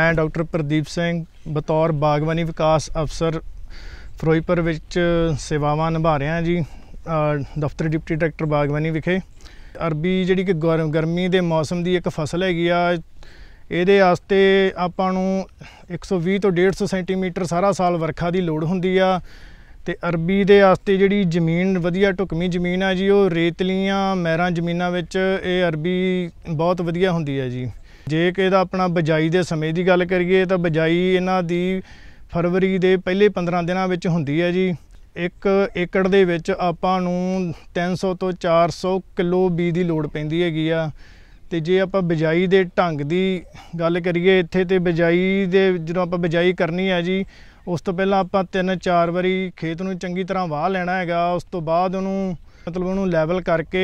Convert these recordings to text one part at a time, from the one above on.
मैं डॉक्टर प्रदीप सिंह बतौर बागवानी विकास अफसर ਫਿਰੋਜ਼ਪੁਰ ਵਿੱਚ ਸੇਵਾਵਾਂ ਨਿਭਾ ਰਿਹਾ ਜੀ। ਦਫ਼ਤਰ ਡਿਪਟੀ ਡਾਇਰੈਕਟਰ ਬਾਗਵਾਨੀ ਵਿਖੇ ਅਰਬੀ ਜਿਹੜੀ ਕਿ ਗਰਮੀ ਦੇ ਮੌਸਮ ਦੀ ਇੱਕ ਫਸਲ ਹੈਗੀ ਆ। ਇਹਦੇ ਵਾਸਤੇ ਆਪਾਂ ਨੂੰ 120 ਤੋਂ 150 ਸੈਂਟੀਮੀਟਰ ਸਾਰਾ ਸਾਲ ਵਰਖਾ ਦੀ ਲੋੜ ਹੁੰਦੀ ਆ। ਤੇ ਅਰਬੀ ਦੇ ਵਾਸਤੇ ਜਿਹੜੀ ਜ਼ਮੀਨ ਵਧੀਆ ਢੁਕਵੀਂ ਜ਼ਮੀਨ ਆ ਜੀ, ਉਹ ਰੇਤਲੀਆਂ ਮੈਰਾਂ ਜ਼ਮੀਨਾਂ ਵਿੱਚ ਇਹ ਅਰਬੀ ਬਹੁਤ ਵਧੀਆ ਹੁੰਦੀ ਹੈ ਜੀ। ਜੇ ਕਿ ਇਹਦਾ ਆਪਣਾ ਬਿਜਾਈ ਦੇ ਸਮੇਂ ਦੀ ਗੱਲ ਕਰੀਏ ਤਾਂ ਬਿਜਾਈ ਇਹਨਾਂ ਦੀ फरवरी के पहले 15 दिनों में होंगी है जी। 1 एकड़ दे विच आपां नूं 300 तो 400 किलो बीज की लोड़ पैंदी हैगी आ। ते जे आपां बिजाई दे ढंग की गल करिए इत्थे ते बिजाई दे जदों आपां बिजाई करनी है जी, उस तो पहलां आपां 3-4 वारी खेत नूं चंगी तरह वाह लैना हैगा। उस तो बाद उहनूं मतलब उहनूं लैवल करके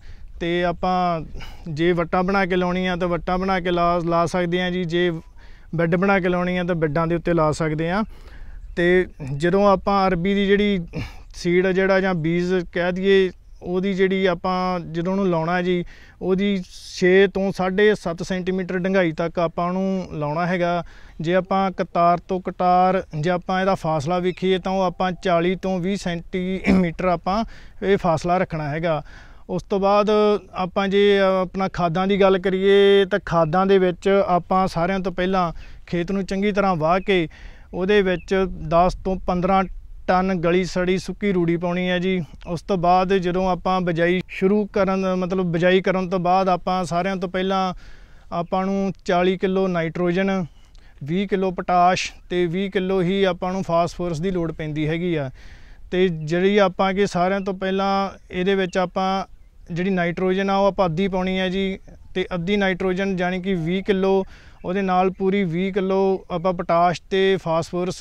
ते आपां जे वट्टां बना के लाउणी आ तो वट्टां बना के ला सकदे आ जी। जे बैड बना के लाउणी है तो बैडां दे उत्ते ला सकते हैं। तो जदों आपां अरबी की जिहड़ी सीड जिहड़ा जां बीज कह दईए उहदी जिहड़ी आपां जदों उहनूं लाउणा जी, उहदी 6 तो 7.5 सेंटीमीटर डंगाई तक आपां उहनूं लाउणा हैगा। जे आपां कतार तो कतार जे आपां इहदा फासला वेखीए तां ओह आपां 40 तो 20 सेंटीमीटर आपां इह फासला रखना हैगा। उस तो बाद आपां जे अपना खादां की गल करिए तो खादां दे विच आपां सारिਆਂ तो पहलां खेत नूं चंगी तरह वाह के उहदे विच 10 तो 15 टन गली सड़ी सुक्की रूड़ी पाउणी है जी। उस तो बाद जदों आपां बिजाई शुरू करन मतलब बिजाई करन तो बाद आपां सारिਆਂ तो पहलां आपां नूं 40 किलो नाइट्रोजन, 20 किलो पोटाश ते 20 किलो ही आपां नूं फास्फोरस की लोड़ पैंदी हैगी आ। ते जिहड़ी आपां कि सारिਆਂ तो पहलां इहदे विच आपां जिहड़ी नाइट्रोजन आ आपां अद्धी पाउणी है जी। ते अद्धी नाइट्रोजन जानी कि 20 किलो, उहदे नाल पूरी 20 किलो आपां पोटाश ते फास्फोरस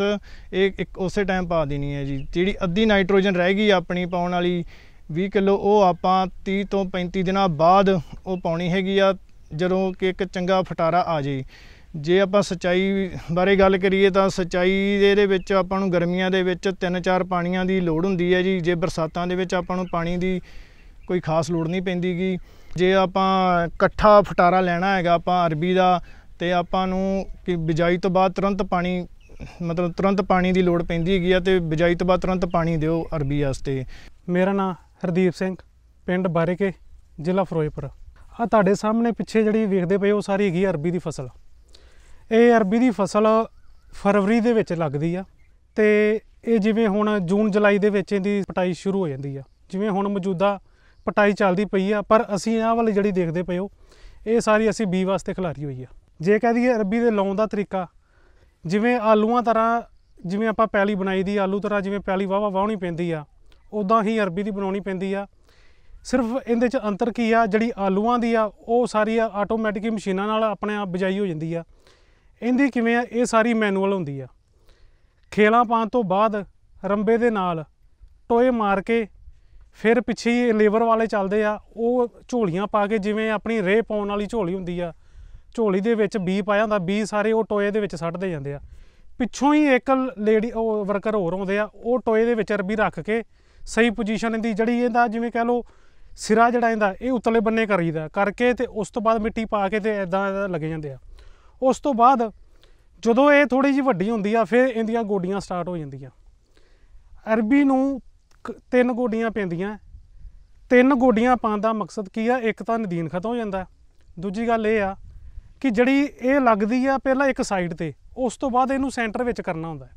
एक उस टाइम पा देनी है जी। जिहड़ी अद्धी नाइट्रोजन रह गई अपनी पाउण वाली 20 किलो वो आपां 30 तो 35 दिनां बाद वो पाउणी हैगी आ, जदों कि एक चंगा फटारा आ जाए। जे आपां सिंचाई बारे गल करिए तो सिंचाई दे विच आपां नूं गर्मियां दे विच 3-4 पाणियां दी लोड़ हुंदी है जी। जे बरसातां दे विच आपां नूं पानी दी कोई खास लोड़ नहीं पैंदी गी। जे आपां कट्ठा फटारा लैना हैगा आपां अरबी दा ते आपां नूं कि बिजाई तो बाद तुरंत पानी मतलब तुरंत पानी की लोड़ पैंदी हैगी आ ते बिजाई तो बाद तुरंत पानी दिओ अरबी वास्ते। मेरा नाम हरदीप सिंह, पिंड बारेके, जिला फिरोजपुर। आ तुहाडे सामने पिछे जिहड़ी वेखदे पए हो सारी हैगी अरबी की फसल। ये अरबी की फसल फरवरी दे विच लगदी आ ते ये जिवें हुण जून जुलाई दे विच इहदी पटाई शुरू हो जांदी आ। जिवें हुण मौजूदा पटाई चलती पई आ, पर असीं आह वाली जिहड़ी देखदे पए हो ये सारी असीं बी वास्ते खिलारी हुई है। जे कह दईए अरबी दे लाउण दा तरीका जिवें आलूआं तरह जिवें आपां पैली बनाई दी आलू तरह जिवें पैली वाह वाहणी पैंदी आ, उदां ही अरबी दी बनाउणी पैंदी आ। सिर्फ इहदे च अंतर की आ, जिहड़ी आलूआं दी आ वो सारी आटोमैटिक मशीनां नाल अपने आप बिजाई हो जांदी आ। इहदी किवें आ, ये सारी मैनुअल हुंदी आ। खेलां पाउण तो बाद रंबे दे नाल टोए मार के फिर पिछे ही लेबर वाले चलते आ, वो झोलियां पा के जिवें अपनी रेह पाउण वाली झोली हुंदी आ, झोली दे विच बी पाया हुंदा, बी सारे वो टोए दे विच सट्टदे जांदे आ। पिछों ही एक लेडी वर्कर होर आउंदे आ, वो टोए दे विच अरबी रख के सही पोजीशन इहदी जिहड़ी इहदा जिवें कह लो सिरा जिहड़ा इहदा ये उतले बन्ने करीदा करके ते उस तो बाद मिट्टी पा के ते इदां लगे जांदे आ। उस तो बाद जदों ये थोड़ी जी वड्डी हुंदी आ फिर इहदियां गोडियां स्टार्ट हो जांदियां। अरबी नूं 3 गोडियां पैंदियां। 3 गोडियां पाउण दा मकसद की आ, एक तां नदीन खत्म हो जांदा, दूजी गल ये आ कि जिहड़ी ये लगदी आ पहलां एक साइड ते, उस तो बाद इहनूं सेंटर विच करना हुंदा।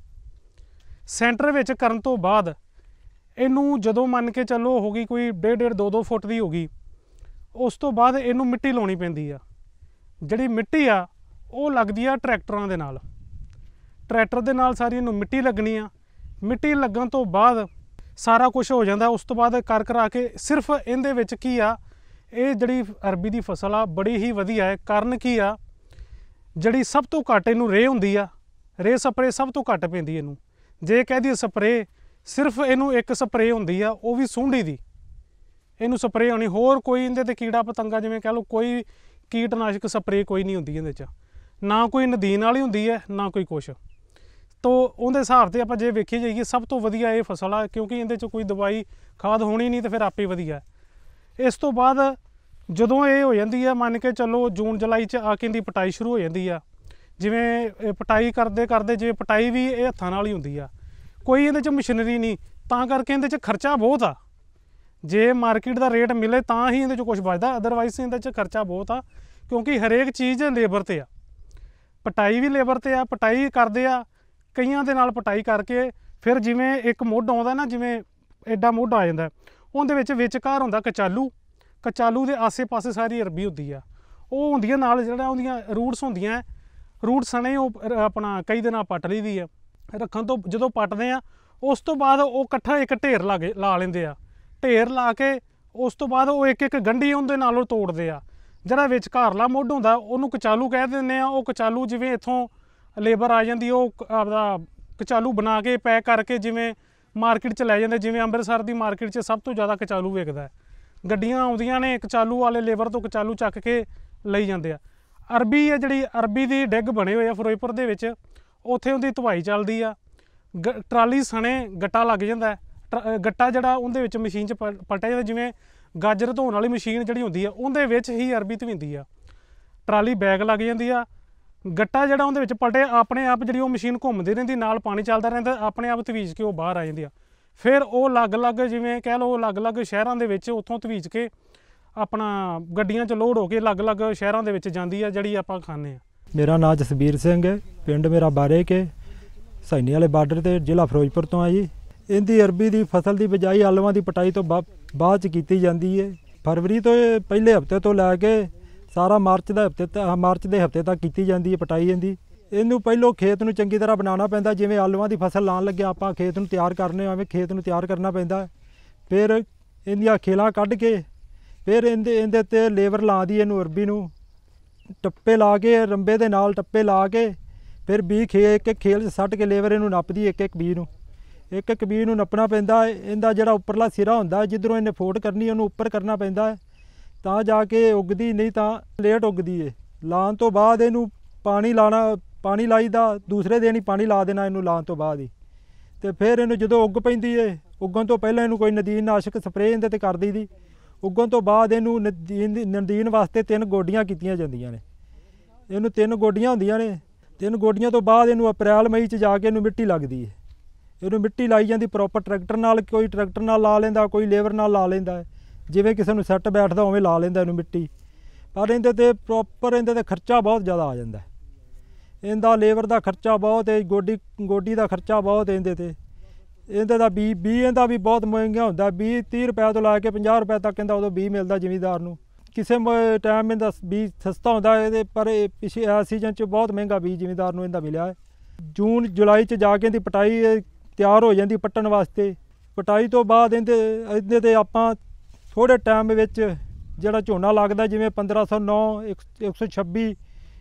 सेंटर विच करन तो बाद इहनूं जदों मन के चलो हो गई कोई 1.5 2 फुट दी हो गई, उस तो बाद इहनूं मिट्टी लाउणी पैंदी आ। जिहड़ी मिट्टी आ वो लगदी आ ट्रैक्टरां दे नाल, ट्रैक्टर दे नाल सारी इहनूं मिट्टी लगनी आ। मिट्टी लगन तो बाद सारा कुछ हो जाता। उस तो बाद कर करा के सिर्फ इहदे विच की आ, ये जिहड़ी अरबी की फसल आ बड़ी ही वधिया है। कारण की आ, जिहड़ी सब तो घट इहनूं रेह हुंदी आ, रेह स्प्रे सब तो घट पैंदी इहनूं। जे कह दी स्प्रे सिर्फ इहनूं एक स्प्रे हुंदी आ, वो भी सूंडी दी इहनूं स्प्रे होनी, होर कोई इहदे ते कीड़ा पतंगा जिवें कह लो कोई कीटनाशक स्प्रे कोई नहीं हुंदी इहदे च, ना कोई नदीन वाली हुंदी है ना कोई कुछ। तो उहदे हिसाब से आप जे वेखी जाइए सब तो वधिया ये फसल आ, क्योंकि इहदे च कोई दवाई खाद होनी नहीं तो फिर आपे वधिया। इस तो बाद जदों ये हो जाती है मन के चलो जून जुलाई च आके इहदी पटाई शुरू हो जाती है। ਜਿਵੇਂ ਪਟਾਈ ਕਰਦੇ ਕਰਦੇ ਜਿਵੇਂ ਪਟਾਈ ਵੀ ਇਹ ਹੱਥਾਂ ਨਾਲ ਹੀ ਹੁੰਦੀ ਆ, ਕੋਈ ਇਹਦੇ 'ਚ ਮਸ਼ੀਨਰੀ ਨਹੀਂ, ਤਾਂ ਕਰਕੇ ਇਹਦੇ 'ਚ ਖਰਚਾ ਬਹੁਤ ਆ। ਜੇ ਮਾਰਕੀਟ ਦਾ ਰੇਟ ਮਿਲੇ ਤਾਂ ਹੀ ਇਹਦੇ 'ਚ ਕੁਝ ਬਚਦਾ, ਅਦਰਵਾਈਜ਼ ਇਹਦੇ 'ਚ ਖਰਚਾ ਬਹੁਤ ਆ, ਕਿਉਂਕਿ ਹਰੇਕ ਚੀਜ਼ ਲੇਬਰ 'ਤੇ ਆ। ਪਟਾਈ ਵੀ ਲੇਬਰ 'ਤੇ ਆ, ਪਟਾਈ ਕਰਦੇ ਆ ਕਈਆਂ ਦੇ ਨਾਲ ਪਟਾਈ ਕਰਕੇ ਫਿਰ ਜਿਵੇਂ ਇੱਕ ਮੁੱਢ ਆਉਂਦਾ ਨਾ, ਜਿਵੇਂ ਐਡਾ ਮੁੱਢ ਆ ਜਾਂਦਾ, ਉਹਦੇ ਵਿੱਚ ਵਿਚਕਾਰ ਹੁੰਦਾ ਕਚਾਲੂ, ਕਚਾਲੂ ਦੇ ਆਸੇ ਪਾਸੇ ਸਾਰੀ ਅਰਬੀ ਹੁੰਦੀ ਆ, ਉਹ ਹੁੰਦੀਆਂ ਨਾਲ ਜਿਹੜਾ ਉਹਦੀਆਂ ਰੂਟਸ ਹੁੰਦੀਆਂ, ਰੂਟ ਸਣੇ ਉਹ ਆਪਣਾ ਕਈ ਦਿਨਾਂ ਪੱਟ ਲਈ ਦੀ ਆ। ਰੱਖਣ ਤੋਂ ਜਦੋਂ ਪੱਟਦੇ ਆ ਉਸ ਤੋਂ ਬਾਅਦ ਉਹ ਇਕੱਠਾ ਇੱਕ ਢੇਰ ਲਾ ਲੈਂਦੇ ਆ, ਢੇਰ ਲਾ ਕੇ ਉਸ ਤੋਂ ਬਾਅਦ ਉਹ ਇੱਕ ਇੱਕ ਗੰਢੀ ਉਹਦੇ ਨਾਲੋਂ ਤੋੜਦੇ ਆ। ਜਿਹੜਾ ਵਿਚਕਾਰਲਾ ਮੁੱਢ ਹੁੰਦਾ ਉਹਨੂੰ ਕਚਾਲੂ ਕਹਿ ਦਿੰਦੇ ਆ। ਉਹ ਕਚਾਲੂ ਜਿਵੇਂ ਇੱਥੋਂ ਲੇਬਰ ਆ ਜਾਂਦੀ, ਉਹ ਆਪਦਾ ਕਚਾਲੂ ਬਣਾ ਕੇ ਪੈਕ ਕਰਕੇ ਜਿਵੇਂ ਮਾਰਕੀਟ 'ਚ ਲੈ ਜਾਂਦੇ। ਜਿਵੇਂ ਅੰਮ੍ਰਿਤਸਰ ਦੀ ਮਾਰਕੀਟ 'ਚ ਸਭ ਤੋਂ ਜ਼ਿਆਦਾ ਕਚਾਲੂ ਵਿਕਦਾ, ਗੱਡੀਆਂ ਆਉਂਦੀਆਂ ਨੇ ਕਚਾਲੂ ਵਾਲੇ, ਲੇਬਰ ਤੋਂ ਕਚਾਲੂ ਚੱਕ ਕੇ ਲਈ ਜਾਂਦੇ ਆ। ਅਰਬੀ ਹੈ ਜਿਹੜੀ ਅਰਬੀ ਦੀ ਡਿੱਗ ਬਣੇ ਹੋਏ ਆ ਫਿਰੋਜ਼ਪੁਰ ਦੇ ਵਿੱਚ, ਉੱਥੇ ਉਹਦੀ ਧੁਆਈ ਚੱਲਦੀ ਆ। ਟਰਾਲੀ ਸਣੇ ਗੱਟਾ ਲੱਗ ਜਾਂਦਾ, ਗੱਟਾ ਜਿਹੜਾ ਉਹਦੇ ਵਿੱਚ ਮਸ਼ੀਨ 'ਚ ਪਲਟਿਆ ਜਾਂਦਾ, ਜਿਵੇਂ ਗਾਜਰ ਧੋਣ ਵਾਲੀ ਮਸ਼ੀਨ ਜਿਹੜੀ ਹੁੰਦੀ ਆ ਉਹਦੇ ਵਿੱਚ ਹੀ ਅਰਬੀ ਧਵਿੰਦੀ ਆ। ਟਰਾਲੀ ਬੈਗ ਲੱਗ ਜਾਂਦੀ ਆ, ਗੱਟਾ ਜਿਹੜਾ ਉਹਦੇ ਵਿੱਚ ਪਲਟੇ ਆਪਣੇ ਆਪ ਜਿਹੜੀ ਉਹ ਮਸ਼ੀਨ ਘੁੰਮਦੀ ਰਹਿੰਦੀ, ਨਾਲ ਪਾਣੀ ਚੱਲਦਾ ਰਹਿੰਦਾ, ਆਪਣੇ ਆਪ ਧਵੀਜ ਕੇ ਉਹ ਬਾਹਰ ਆ ਜਾਂਦੀ ਆ। ਫਿਰ ਉਹ ਅਲੱਗ-ਅਲੱਗ ਜਿਵੇਂ ਕਹਿ ਲਓ ਅਲੱਗ-ਅਲੱਗ ਸ਼ਹਿਰਾਂ ਦੇ ਵਿੱਚ ਉੱਥੋਂ ਧਵੀਜ ਕੇ ਆਪਣਾ ਗੱਡੀਆਂ 'ਚ ਲੋਡ ਹੋ ਕੇ ਅਲੱਗ-ਅਲੱਗ ਸ਼ਹਿਰਾਂ ਦੇ ਵਿੱਚ ਜਾਂਦੀ ਆ, ਜਿਹੜੀ ਆਪਾਂ ਖਾਂਦੇ ਆ। ਮੇਰਾ ਨਾਮ ਜਸਬੀਰ ਸਿੰਘ ਹੈ, ਪਿੰਡ ਮੇਰਾ ਬਾਰੇ ਕੇ ਸੈਣੀ ਵਾਲੇ ਬਾਰਡਰ ਤੇ, ਜ਼ਿਲ੍ਹਾ ਫਿਰੋਜ਼ਪੁਰ ਤੋਂ ਆ ਜੀ। ਇਹਦੀ ਅਰਬੀ ਦੀ ਫਸਲ ਦੀ ਬਿਜਾਈ ਆਲੂਆਂ ਦੀ ਪਟਾਈ ਤੋਂ ਬਾਅਦ 'ਚ ਕੀਤੀ ਜਾਂਦੀ ਹੈ। ਫਰਵਰੀ ਤੋਂ ਪਹਿਲੇ ਹਫਤੇ ਤੋਂ ਲੈ ਕੇ ਸਾਰਾ ਮਾਰਚ ਦੇ ਹਫਤੇ ਤੱਕ ਕੀਤੀ ਜਾਂਦੀ ਹੈ ਪਟਾਈ ਇਹਦੀ। ਇਹਨੂੰ ਪਹਿਲੋਂ ਖੇਤ ਨੂੰ ਚੰਗੀ ਤਰ੍ਹਾਂ ਬਣਾਉਣਾ ਪੈਂਦਾ, ਜਿਵੇਂ ਆਲੂਆਂ ਦੀ ਫਸਲ ਲਾਉਣ ਲੱਗਿਆ ਆਪਾਂ ਖੇਤ ਨੂੰ ਤਿਆਰ ਕਰਨੇ ਹੋਵੇ, ਖੇਤ ਨੂੰ ਤਿਆਰ ਕਰਨਾ ਪੈਂਦਾ। ਫਿਰ ਇਹਦੀਆਂ ਖੇਲਾਂ ਕੱਢ ਕੇ ਫਿਰ ਇਹਦੇ 'ਤੇ ਲੇਬਰ ਲਾ ਦੀ, ਇਹਨੂੰ ਅਰਬੀ ਨੂੰ ਟੱਪੇ ਲਾ ਕੇ, ਰੰਬੇ ਦੇ ਨਾਲ ਟੱਪੇ ਲਾ ਕੇ ਫਿਰ ਇੱਕ ਇੱਕ ਖੇਲ 'ਚ ਸੱਟ ਕੇ ਲੇਬਰ ਇਹਨੂੰ ਨੱਪਦੀ, ਇੱਕ ਇੱਕ ਬੀਜ ਨੂੰ ਨੱਪਣਾ ਪੈਂਦਾ। ਇਹਦਾ ਜਿਹੜਾ ਉੱਪਰਲਾ ਸਿਰਾ ਹੁੰਦਾ ਜਿੱਧਰੋਂ ਇਹਨੇ ਫੋਟ ਕਰਨੀ ਉਹਨੂੰ ਉੱਪਰ ਕਰਨਾ ਪੈਂਦਾ ਤਾਂ ਜਾ ਕੇ ਉੱਗਦੀ, ਨਹੀਂ ਤਾਂ ਲੇਟ ਉੱਗਦੀ ਏ। ਲਾਉਣ ਤੋਂ ਬਾਅਦ ਇਹਨੂੰ ਪਾਣੀ ਲਾਈਦਾ, ਦੂਸਰੇ ਦਿਨ ਹੀ ਪਾਣੀ ਲਾ ਦੇਣਾ ਇਹਨੂੰ ਲਾਉਣ ਤੋਂ ਬਾਅਦ ਹੀ। ਅਤੇ ਫਿਰ ਇਹਨੂੰ ਜਦੋਂ ਉੱਗ ਪੈਂਦੀ ਏ, ਉੱਗਣ ਤੋਂ ਪਹਿਲਾਂ ਇਹਨੂੰ ਕੋਈ ਨਦੀਨ ਨਾਸ਼ਕ ਸਪਰੇਅ ਇਹਦੇ 'ਤੇ ਕਰ ਦਈਦੀ। ਉੱਗਣ ਤੋਂ ਬਾਅਦ ਇਹਨੂੰ ਨਦੀਨ ਵਾਸਤੇ 3 ਗੋਡੀਆਂ ਕੀਤੀਆਂ ਜਾਂਦੀਆਂ ਨੇ। ਇਹਨੂੰ 3 ਗੋਡੀਆਂ ਹੁੰਦੀਆਂ ਨੇ। 3 ਗੋਡੀਆਂ ਤੋਂ ਬਾਅਦ ਇਹਨੂੰ ਅਪ੍ਰੈਲ ਮਈ 'ਚ ਜਾ ਕੇ ਇਹਨੂੰ ਮਿੱਟੀ ਲੱਗਦੀ ਹੈ। ਇਹਨੂੰ ਮਿੱਟੀ ਲਾਈ ਜਾਂਦੀ ਪ੍ਰੋਪਰ ਟਰੈਕਟਰ ਨਾਲ, ਕੋਈ ਟਰੈਕਟਰ ਨਾਲ ਲਾ ਲੈਂਦਾ, ਕੋਈ ਲੇਬਰ ਨਾਲ ਲਾ ਲੈਂਦਾ, ਜਿਵੇਂ ਕਿਸੇ ਨੂੰ ਸੈੱਟ ਬੈਠਦਾ ਉਵੇਂ ਲਾ ਲੈਂਦਾ ਇਹਨੂੰ ਮਿੱਟੀ। ਪਰ ਇਹਦੇ 'ਤੇ ਇਹਦੇ 'ਤੇ ਖਰਚਾ ਬਹੁਤ ਜ਼ਿਆਦਾ ਆ ਜਾਂਦਾ। ਇਹਦਾ ਲੇਬਰ ਦਾ ਖਰਚਾ ਬਹੁਤ ਹੈ, ਗੋਡੀ ਦਾ ਖਰਚਾ ਬਹੁਤ ਇਹਦੇ 'ਤੇ। ਇਹਦੇ ਦਾ ਬੀਜ ਇਹਦਾ ਵੀ ਬਹੁਤ ਮਹਿੰਗਾ ਹੁੰਦਾ, 20-30 ਰੁਪਏ ਤੋਂ ਲੈ ਕੇ 50 ਰੁਪਏ ਤੱਕ ਇਹਦਾ ਉਦੋਂ ਬੀਜ ਮਿਲਦਾ ਜ਼ਿਮੀਂਦਾਰ ਨੂੰ। ਕਿਸੇ ਟਾਈਮ ਇਹਦਾ ਬੀਜ ਸਸਤਾ ਹੁੰਦਾ ਇਹਦੇ, ਪਰ ਪਿਛਲੇ ਸੀਜ਼ਨ 'ਚ ਬਹੁਤ ਮਹਿੰਗਾ ਬੀਜ ਜ਼ਿਮੀਂਦਾਰ ਨੂੰ ਇਹਦਾ ਮਿਲਿਆ ਹੈ। ਜੂਨ ਜੁਲਾਈ 'ਚ ਜਾ ਕੇ ਇਹਦੀ ਪਟਾਈ ਤਿਆਰ ਹੋ ਜਾਂਦੀ ਪੱਟਣ ਵਾਸਤੇ। ਪਟਾਈ ਤੋਂ ਬਾਅਦ ਇਹਦੇ 'ਤੇ ਆਪਾਂ ਥੋੜ੍ਹੇ ਟਾਈਮ ਵਿੱਚ ਜਿਹੜਾ ਝੋਨਾ ਲੱਗਦਾ, ਜਿਵੇਂ 1509, 126,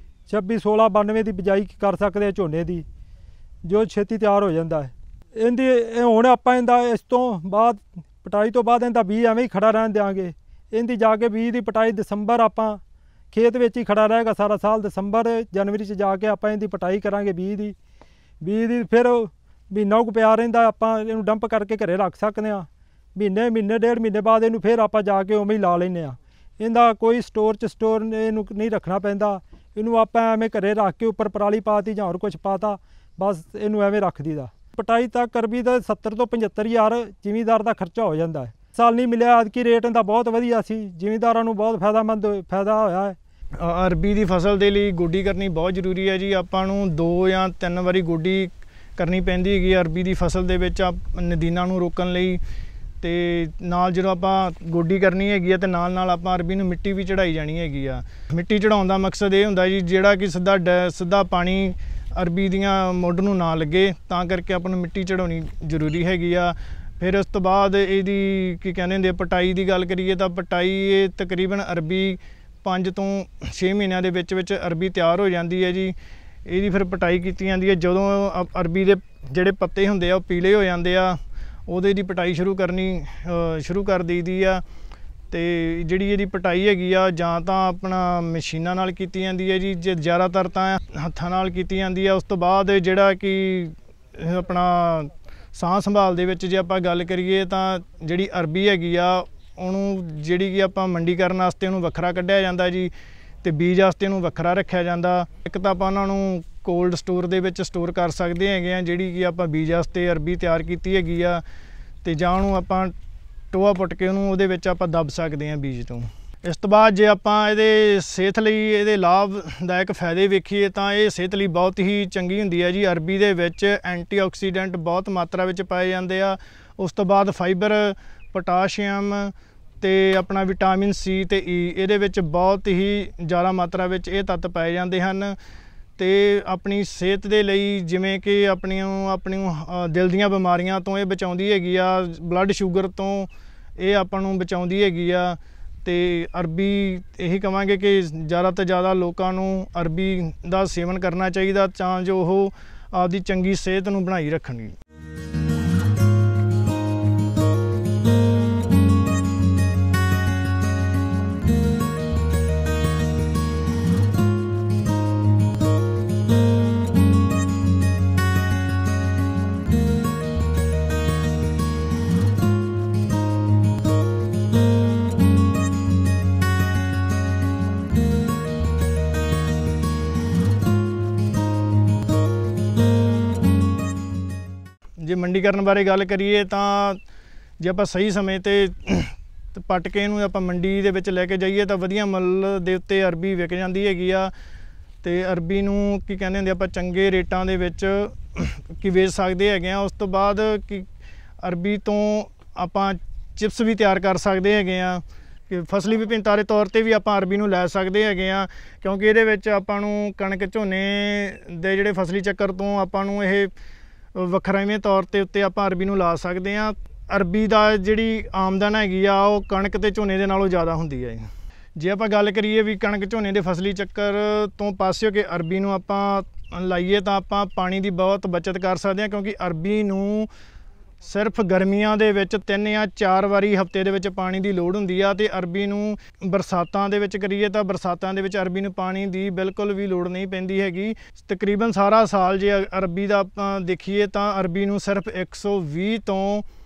1692 ਦੀ ਬਿਜਾਈ ਕਰ ਸਕਦੇ ਆ ਝੋਨੇ ਦੀ, ਜੋ ਛੇਤੀ ਤਿਆਰ ਹੋ ਜਾਂਦਾ ਹੈ। ਹੁਣ ਆਪਾਂ ਇਸ ਤੋਂ ਬਾਅਦ ਪਟਾਈ ਤੋਂ ਬਾਅਦ ਇਹਦਾ ਬੀਜ ਐਵੇਂ ਹੀ ਖੜਾ ਰਹਿਣ ਦਿਆਂਗੇ। ਇਹਦੀ ਜਾ ਕੇ ਬੀਜ ਦੀ ਪਟਾਈ ਦਸੰਬਰ ਆਪਾਂ ਖੇਤ ਵਿੱਚ ਹੀ ਖੜਾ ਰਹੇਗਾ ਸਾਰਾ ਸਾਲ। ਦਸੰਬਰ ਜਨਵਰੀ 'ਚ ਜਾ ਕੇ ਆਪਾਂ ਇਹਦੀ ਪਟਾਈ ਕਰਾਂਗੇ ਬੀਜ ਦੀ। ਫਿਰ ਮਹੀਨਾ ਕੁ ਪਿਆ ਰਹਿੰਦਾ, ਆਪਾਂ ਇਹਨੂੰ ਡੰਪ ਕਰਕੇ ਘਰੇ ਰੱਖ ਸਕਦੇ ਹਾਂ। ਮਹੀਨੇ 1.5 ਮਹੀਨੇ ਬਾਅਦ ਇਹਨੂੰ ਫਿਰ ਆਪਾਂ ਜਾ ਕੇ ਉਵੇਂ ਹੀ ਲਾ ਲੈਂਦੇ ਹਾਂ। ਇਹਦਾ ਕੋਈ ਸਟੋਰ ਇਹਨੂੰ ਨਹੀਂ ਰੱਖਣਾ ਪੈਂਦਾ। ਇਹਨੂੰ ਆਪਾਂ ਐਵੇਂ ਘਰੇ ਰੱਖ ਕੇ ਉੱਪਰ ਪਰਾਲੀ ਪਾਤੀ ਜਾਂ ਹੋਰ ਕੁਛ ਪਾਤਾ, ਬਸ ਇਹਨੂੰ ਐਵੇਂ ਰੱਖ ਦਈਦਾ। ਪਟਾਈ ਤੱਕ ਅਰਬੀ ਦਾ 70 ਤੋਂ 75 ਹਜ਼ਾਰ ਜ਼ਿਮੀਂਦਾਰ ਦਾ ਖਰਚਾ ਹੋ ਜਾਂਦਾ ਹੈ। ਸਾਲ ਨਹੀਂ ਮਿਲਿਆ, ਐਤਕੀ ਰੇਟ ਇਹਦਾ ਬਹੁਤ ਵਧੀਆ ਸੀ, ਜ਼ਿਮੀਂਦਾਰਾਂ ਨੂੰ ਬਹੁਤ ਫਾਇਦਾ ਹੋਇਆ ਹੈ। ਅਰਬੀ ਦੀ ਫਸਲ ਦੇ ਲਈ ਗੋਡੀ ਕਰਨੀ ਬਹੁਤ ਜ਼ਰੂਰੀ ਹੈ ਜੀ। ਆਪਾਂ ਨੂੰ 2 ਜਾਂ 3 ਵਾਰੀ ਗੋਡੀ ਕਰਨੀ ਪੈਂਦੀ ਹੈਗੀ ਅਰਬੀ ਦੀ ਫਸਲ ਦੇ ਵਿੱਚ ਨਦੀਨਾਂ ਨੂੰ ਰੋਕਣ ਲਈ। ਅਤੇ ਨਾਲ ਜਦੋਂ ਆਪਾਂ ਗੋਡੀ ਕਰਨੀ ਹੈਗੀ ਆ ਅਤੇ ਨਾਲ ਆਪਾਂ ਅਰਬੀ ਨੂੰ ਮਿੱਟੀ ਵੀ ਚੜ੍ਹਾਈ ਜਾਣੀ ਹੈਗੀ ਆ। ਮਿੱਟੀ ਚੜ੍ਹਾਉਣ ਦਾ ਮਕਸਦ ਇਹ ਹੁੰਦਾ ਜੀ, ਜਿਹੜਾ ਕਿ ਸਿੱਧਾ ਪਾਣੀ ਅਰਬੀ ਦੀਆਂ ਮੁੱਢ ਨੂੰ ਨਾ ਲੱਗੇ, ਤਾਂ ਕਰਕੇ ਆਪਾਂ ਨੂੰ ਮਿੱਟੀ ਚੜ੍ਹਾਉਣੀ ਜ਼ਰੂਰੀ ਹੈਗੀ ਆ। ਫਿਰ ਉਸ ਤੋਂ ਬਾਅਦ ਇਹਦੀ ਕੀ ਕਹਿੰਦੇ ਹੁੰਦੇ, ਪਟਾਈ ਦੀ ਗੱਲ ਕਰੀਏ ਤਾਂ ਪਟਾਈ ਇਹ ਤਕਰੀਬਨ ਅਰਬੀ 5 ਤੋਂ 6 ਮਹੀਨਿਆਂ ਦੇ ਵਿੱਚ ਅਰਬੀ ਤਿਆਰ ਹੋ ਜਾਂਦੀ ਹੈ ਜੀ। ਇਹਦੀ ਫਿਰ ਪਟਾਈ ਕੀਤੀ ਜਾਂਦੀ ਹੈ। ਜਦੋਂ ਅਰਬੀ ਦੇ ਜਿਹੜੇ ਪੱਤੇ ਹੁੰਦੇ ਆ ਉਹ ਪੀਲੇ ਹੋ ਜਾਂਦੇ ਆ, ਉਹਦੇ ਦੀ ਪਟਾਈ ਸ਼ੁਰੂ ਕਰ ਦਈਦੀ ਆ। ਅਤੇ ਜਿਹੜੀ ਇਹਦੀ ਪਟਾਈ ਹੈਗੀ ਆ, ਜਾਂ ਤਾਂ ਆਪਣਾ ਮਸ਼ੀਨਾਂ ਨਾਲ ਕੀਤੀ ਜਾਂਦੀ ਹੈ ਜੀ, ਜੇ ਜ਼ਿਆਦਾਤਰ ਤਾਂ ਹੱਥਾਂ ਨਾਲ ਕੀਤੀ ਜਾਂਦੀ ਆ। ਉਸ ਤੋਂ ਬਾਅਦ ਜਿਹੜਾ ਕਿ ਆਪਣਾ ਸਾਂਭ ਸੰਭਾਲ ਦੇ ਵਿੱਚ ਜੇ ਆਪਾਂ ਗੱਲ ਕਰੀਏ ਤਾਂ ਜਿਹੜੀ ਅਰਬੀ ਹੈਗੀ ਆ, ਉਹਨੂੰ ਜਿਹੜੀ ਕਿ ਆਪਾਂ ਮੰਡੀਕਰਨ ਵਾਸਤੇ ਉਹਨੂੰ ਵੱਖਰਾ ਕੱਢਿਆ ਜਾਂਦਾ ਜੀ। ਅਤੇ ਤੇ ਬੀਜ ਵਾਸਤੇ ਨੂੰ ਵੱਖਰਾ ਰੱਖਿਆ ਜਾਂਦਾ। ਇੱਕ ਤਾਂ ਆਪਾਂ ਉਹਨਾਂ ਨੂੰ ਕੋਲਡ ਸਟੋਰ ਦੇ ਵਿੱਚ ਸਟੋਰ ਕਰ ਸਕਦੇ ਹੈਗੇ ਆ, ਜਿਹੜੀ ਕਿ ਆਪਾਂ ਬੀਜ ਵਾਸਤੇ ਅਰਬੀ ਤਿਆਰ ਕੀਤੀ ਹੈਗੀ ਆ, ਤੇ ਜਾਂ ਉਹਨੂੰ ਆਪਾਂ ਟੋਆ ਪੁੱਟ ਕੇ ਉਹਨੂੰ ਉਹਦੇ ਵਿੱਚ ਆਪਾਂ ਦੱਬ ਸਕਦੇ ਹਾਂ ਬੀਜ ਤੋਂ। ਇਸ ਤੋਂ ਬਾਅਦ ਜੇ ਆਪਾਂ ਇਹਦੇ ਸਿਹਤ ਲਈ ਇਹਦੇ ਲਾਭਦਾਇਕ ਫਾਇਦੇ ਵੇਖੀਏ ਤਾਂ ਇਹ ਸਿਹਤ ਲਈ ਬਹੁਤ ਹੀ ਚੰਗੀ ਹੁੰਦੀ ਹੈ ਜੀ। ਅਰਬੀ ਦੇ ਵਿੱਚ ਐਂਟੀਆਕਸੀਡੈਂਟ ਬਹੁਤ ਮਾਤਰਾ ਵਿੱਚ ਪਾਏ ਜਾਂਦੇ ਆ। ਉਸ ਤੋਂ ਬਾਅਦ ਫਾਈਬਰ, ਪੋਟਾਸ਼ੀਅਮ ਤੇ ਆਪਣਾ ਵਿਟਾਮਿਨ ਸੀ ਤੇ ਈ, ਇਹਦੇ ਵਿੱਚ ਬਹੁਤ ਹੀ ਜ਼ਿਆਦਾ ਮਾਤਰਾ ਵਿੱਚ ਇਹ ਤੱਤ ਪਾਏ ਜਾਂਦੇ ਹਨ। ਤੇ ਆਪਣੀ ਸਿਹਤ ਦੇ ਲਈ ਜਿਵੇਂ ਕਿ ਆਪਣੀ ਦਿਲ ਦੀਆਂ ਬਿਮਾਰੀਆਂ ਤੋਂ ਇਹ ਬਚਾਉਂਦੀ ਹੈਗੀ ਆ, ਬਲੱਡ ਸ਼ੂਗਰ ਤੋਂ ਇਹ ਆਪਾਂ ਨੂੰ ਬਚਾਉਂਦੀ ਹੈਗੀ ਆ। ਤੇ ਅਰਬੀ ਇਹੀ ਕਹਾਂਗੇ ਕਿ ਜ਼ਿਆਦਾ ਤੋਂ ਜ਼ਿਆਦਾ ਲੋਕਾਂ ਨੂੰ ਅਰਬੀ ਦਾ ਸੇਵਨ ਕਰਨਾ ਚਾਹੀਦਾ ਤਾਂ ਜੋ ਉਹ ਆਪਦੀ ਚੰਗੀ ਸਿਹਤ ਨੂੰ ਬਣਾਈ ਰੱਖਣ। ਜੇ ਮੰਡੀਕਰਨ ਬਾਰੇ ਗੱਲ ਕਰੀਏ ਤਾਂ ਜੇ ਆਪਾਂ ਸਹੀ ਸਮੇਂ ਤੇ ਪੱਟ ਕੇ ਇਹਨੂੰ ਆਪਾਂ ਮੰਡੀ ਦੇ ਵਿੱਚ ਲੈ ਕੇ ਜਾਈਏ ਤਾਂ ਵਧੀਆ ਮੁੱਲ ਦੇ ਉੱਤੇ ਅਰਬੀ ਵਿਕ ਜਾਂਦੀ ਹੈਗੀ ਆ। ਤੇ ਅਰਬੀ ਨੂੰ ਕੀ ਕਹਿੰਦੇ ਹੁੰਦੇ ਆਪਾਂ ਚੰਗੇ ਰੇਟਾਂ ਦੇ ਵਿੱਚ ਕੀ ਵੇਚ ਸਕਦੇ ਹੈਗੇ ਆ। ਉਸ ਤੋਂ ਬਾਅਦ ਕਿ ਅਰਬੀ ਤੋਂ ਆਪਾਂ ਚਿਪਸ ਵੀ ਤਿਆਰ ਕਰ ਸਕਦੇ ਹੈਗੇ ਆ ਕਿ ਫਸਲੀ ਵਿਭਿੰਨਤਾ ਦੇ ਤੌਰ ਤੇ ਵੀ ਆਪਾਂ ਅਰਬੀ ਨੂੰ ਲੈ ਸਕਦੇ ਹੈਗੇ ਆ, ਕਿਉਂਕਿ ਇਹਦੇ ਵਿੱਚ ਆਪਾਂ ਨੂੰ ਕਣਕ ਝੋਨੇ ਦੇ ਜਿਹੜੇ ਫਸਲੀ ਚੱਕਰ ਤੋਂ ਆਪਾਂ ਨੂੰ ਇਹ ਵੱਖਰਾਵੇਂ ਤੌਰ ਤੇ ਉੱਤੇ ਆਪਾਂ ਅਰਬੀ ਨੂੰ ਲਾ ਸਕਦੇ ਹਾਂ। ਅਰਬੀ ਦਾ ਜਿਹੜੀ ਆਮਦਨ ਹੈਗੀ ਆ ਉਹ ਕਣਕ ਤੇ ਝੋਨੇ ਦੇ ਨਾਲੋਂ ਜ਼ਿਆਦਾ ਹੁੰਦੀ ਹੈ। ਜੇ ਆਪਾਂ ਗੱਲ ਕਰੀਏ ਵੀ ਕਣਕ ਝੋਨੇ ਦੇ ਫਸਲੀ ਚੱਕਰ ਤੋਂ ਪਾਸਿਓ ਕਿ ਅਰਬੀ ਨੂੰ ਆਪਾਂ ਲਾਈਏ ਤਾਂ ਆਪਾਂ ਪਾਣੀ ਦੀ ਬਹੁਤ ਬਚਤ ਕਰ ਸਕਦੇ ਹਾਂ, ਕਿਉਂਕਿ ਅਰਬੀ ਨੂੰ ਸਿਰਫ ਗਰਮੀਆਂ ਦੇ ਵਿੱਚ 3 ਜਾਂ 4 ਵਾਰੀ ਹਫ਼ਤੇ ਦੇ ਵਿੱਚ ਪਾਣੀ ਦੀ ਲੋੜ ਹੁੰਦੀ ਆ। ਤੇ ਅਰਬੀ ਨੂੰ ਬਰਸਾਤਾਂ ਦੇ ਵਿੱਚ ਕਰੀਏ ਤਾਂ ਬਰਸਾਤਾਂ ਦੇ ਵਿੱਚ ਅਰਬੀ ਨੂੰ ਪਾਣੀ ਦੀ ਬਿਲਕੁਲ ਵੀ ਲੋੜ ਨਹੀਂ ਪੈਂਦੀ ਹੈਗੀ। ਤਕਰੀਬਨ ਸਾਰਾ ਸਾਲ ਜੇ ਅਰਬੀ ਦਾ ਆਪਾਂ ਦੇਖੀਏ ਤਾਂ ਅਰਬੀ ਨੂੰ ਸਿਰਫ 120 ਤੋਂ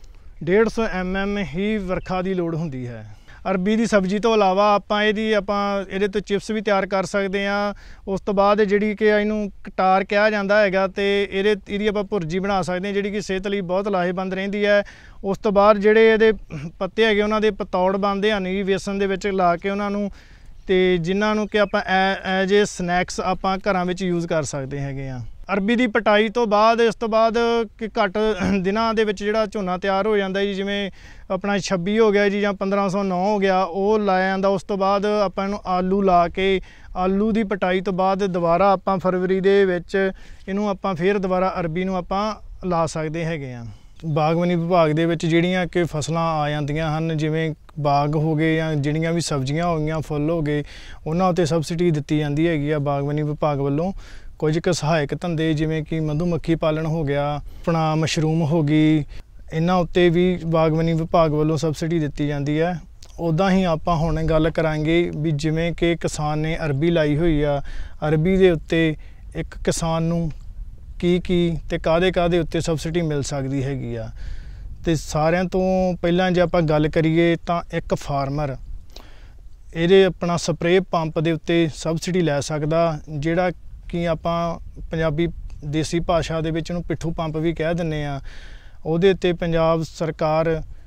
150 mm ਹੀ ਵਰਖਾ ਦੀ ਲੋੜ ਹੁੰਦੀ ਹੈ। ਅਰਬੀ ਦੀ ਸਬਜ਼ੀ ਤੋਂ ਇਲਾਵਾ ਆਪਾਂ ਇਹਦੇ ਤੋਂ ਚਿਪਸ ਵੀ ਤਿਆਰ ਕਰ ਸਕਦੇ ਹਾਂ। ਉਸ ਤੋਂ ਬਾਅਦ ਜਿਹੜੀ ਕਿ ਇਹਨੂੰ ਕਟਾਰ ਕਿਹਾ ਜਾਂਦਾ ਹੈਗਾ ਤੇ ਇਹਦੀ ਆਪਾਂ ਭੁਰਜੀ ਬਣਾ ਸਕਦੇ ਹਾਂ, ਜਿਹੜੀ ਕਿ ਸਿਹਤ ਲਈ ਬਹੁਤ ਲਾਹੇਵੰਦ ਰਹਿੰਦੀ ਹੈ। ਉਸ ਤੋਂ ਬਾਅਦ ਜਿਹੜੇ ਇਹਦੇ ਪੱਤੇ ਹੈਗੇ ਉਹਨਾਂ ਦੇ ਪਤੌੜ ਬਣਦੇ ਹਨ ਜੀ ਵੇਸਣ ਦੇ ਵਿੱਚ ਲਾ ਕੇ ਉਹਨਾਂ ਨੂੰ, ਤੇ ਜਿਨ੍ਹਾਂ ਨੂੰ ਕਿ ਆਪਾਂ ਐਜ ਏ ਸਨੈਕਸ ਆਪਾਂ ਘਰਾਂ ਵਿੱਚ ਯੂਜ਼ ਕਰ ਸਕਦੇ ਹੈਗੇ ਆ। ਅਰਬੀ ਦੀ ਪਟਾਈ ਤੋਂ ਬਾਅਦ ਇਸ ਤੋਂ ਬਾਅਦ ਕਿ ਘੱਟ ਦਿਨਾਂ ਦੇ ਵਿੱਚ ਜਿਹੜਾ ਝੋਨਾ ਤਿਆਰ ਹੋ ਜਾਂਦਾ ਜੀ, ਜਿਵੇਂ ਆਪਣਾ 26 ਹੋ ਗਿਆ ਜੀ ਜਾਂ 1509 ਹੋ ਗਿਆ, ਉਹ ਲਾਇਆ ਜਾਂਦਾ। ਉਸ ਤੋਂ ਬਾਅਦ ਆਪਾਂ ਇਹਨੂੰ ਆਲੂ ਲਾ ਕੇ ਆਲੂ ਦੀ ਪਟਾਈ ਤੋਂ ਬਾਅਦ ਦੁਬਾਰਾ ਆਪਾਂ ਫਰਵਰੀ ਦੇ ਵਿੱਚ ਇਹਨੂੰ ਆਪਾਂ ਫਿਰ ਦੁਬਾਰਾ ਅਰਬੀ ਨੂੰ ਆਪਾਂ ਲਾ ਸਕਦੇ ਹੈਗੇ ਆ। ਬਾਗਬਾਨੀ ਵਿਭਾਗ ਦੇ ਵਿੱਚ ਜਿਹੜੀਆਂ ਕਿ ਫਸਲਾਂ ਆ ਜਾਂਦੀਆਂ ਹਨ, ਜਿਵੇਂ ਬਾਗ ਹੋ ਗਏ ਜਾਂ ਜਿਹੜੀਆਂ ਵੀ ਸਬਜ਼ੀਆਂ ਹੋ ਗਈਆਂ, ਫੁੱਲ ਹੋ ਗਏ, ਉਹਨਾਂ ਉੱਤੇ ਸਬਸਿਡੀ ਦਿੱਤੀ ਜਾਂਦੀ ਹੈਗੀ ਆ ਬਾਗਬਾਨੀ ਵਿਭਾਗ ਵੱਲੋਂ। ਕੁਝ ਕੁ ਸਹਾਇਕ ਧੰਦੇ ਜਿਵੇਂ ਕਿ ਮਧੂਮੱਖੀ ਪਾਲਣ ਹੋ ਗਿਆ, ਆਪਣਾ ਮਸ਼ਰੂਮ ਹੋ ਗਈ, ਇਹਨਾਂ ਉੱਤੇ ਵੀ ਬਾਗਬਾਨੀ ਵਿਭਾਗ ਵੱਲੋਂ ਸਬਸਿਡੀ ਦਿੱਤੀ ਜਾਂਦੀ ਹੈ। ਉੱਦਾਂ ਹੀ ਆਪਾਂ ਹੁਣ ਗੱਲ ਕਰਾਂਗੇ ਵੀ ਜਿਵੇਂ ਕਿ ਕਿਸਾਨ ਨੇ ਅਰਬੀ ਲਾਈ ਹੋਈ ਆ, ਅਰਬੀ ਦੇ ਉੱਤੇ ਇੱਕ ਕਿਸਾਨ ਨੂੰ ਕੀ ਤੇ ਕਾਹਦੇ ਉੱਤੇ ਸਬਸਿਡੀ ਮਿਲ ਸਕਦੀ ਹੈਗੀ ਆ। ਤੇ ਸਾਰਿਆਂ ਤੋਂ ਪਹਿਲਾਂ ਜੇ ਆਪਾਂ ਗੱਲ ਕਰੀਏ ਤਾਂ ਇੱਕ ਫਾਰਮਰ ਇਹਦੇ ਆਪਣਾ ਸਪਰੇਅ ਪੰਪ ਦੇ ਉੱਤੇ ਸਬਸਿਡੀ ਲੈ ਸਕਦਾ, ਜਿਹੜਾ ਕਿ ਆਪਾਂ ਪੰਜਾਬੀ ਦੇਸੀ ਭਾਸ਼ਾ ਦੇ ਵਿੱਚ ਉਹਨੂੰ ਪਿੱਠੂ ਪੰਪ ਵੀ ਕਹਿ ਦਿੰਦੇ ਆ। ਉਹਦੇ ਉੱਤੇ ਪੰਜਾਬ ਸਰਕਾਰ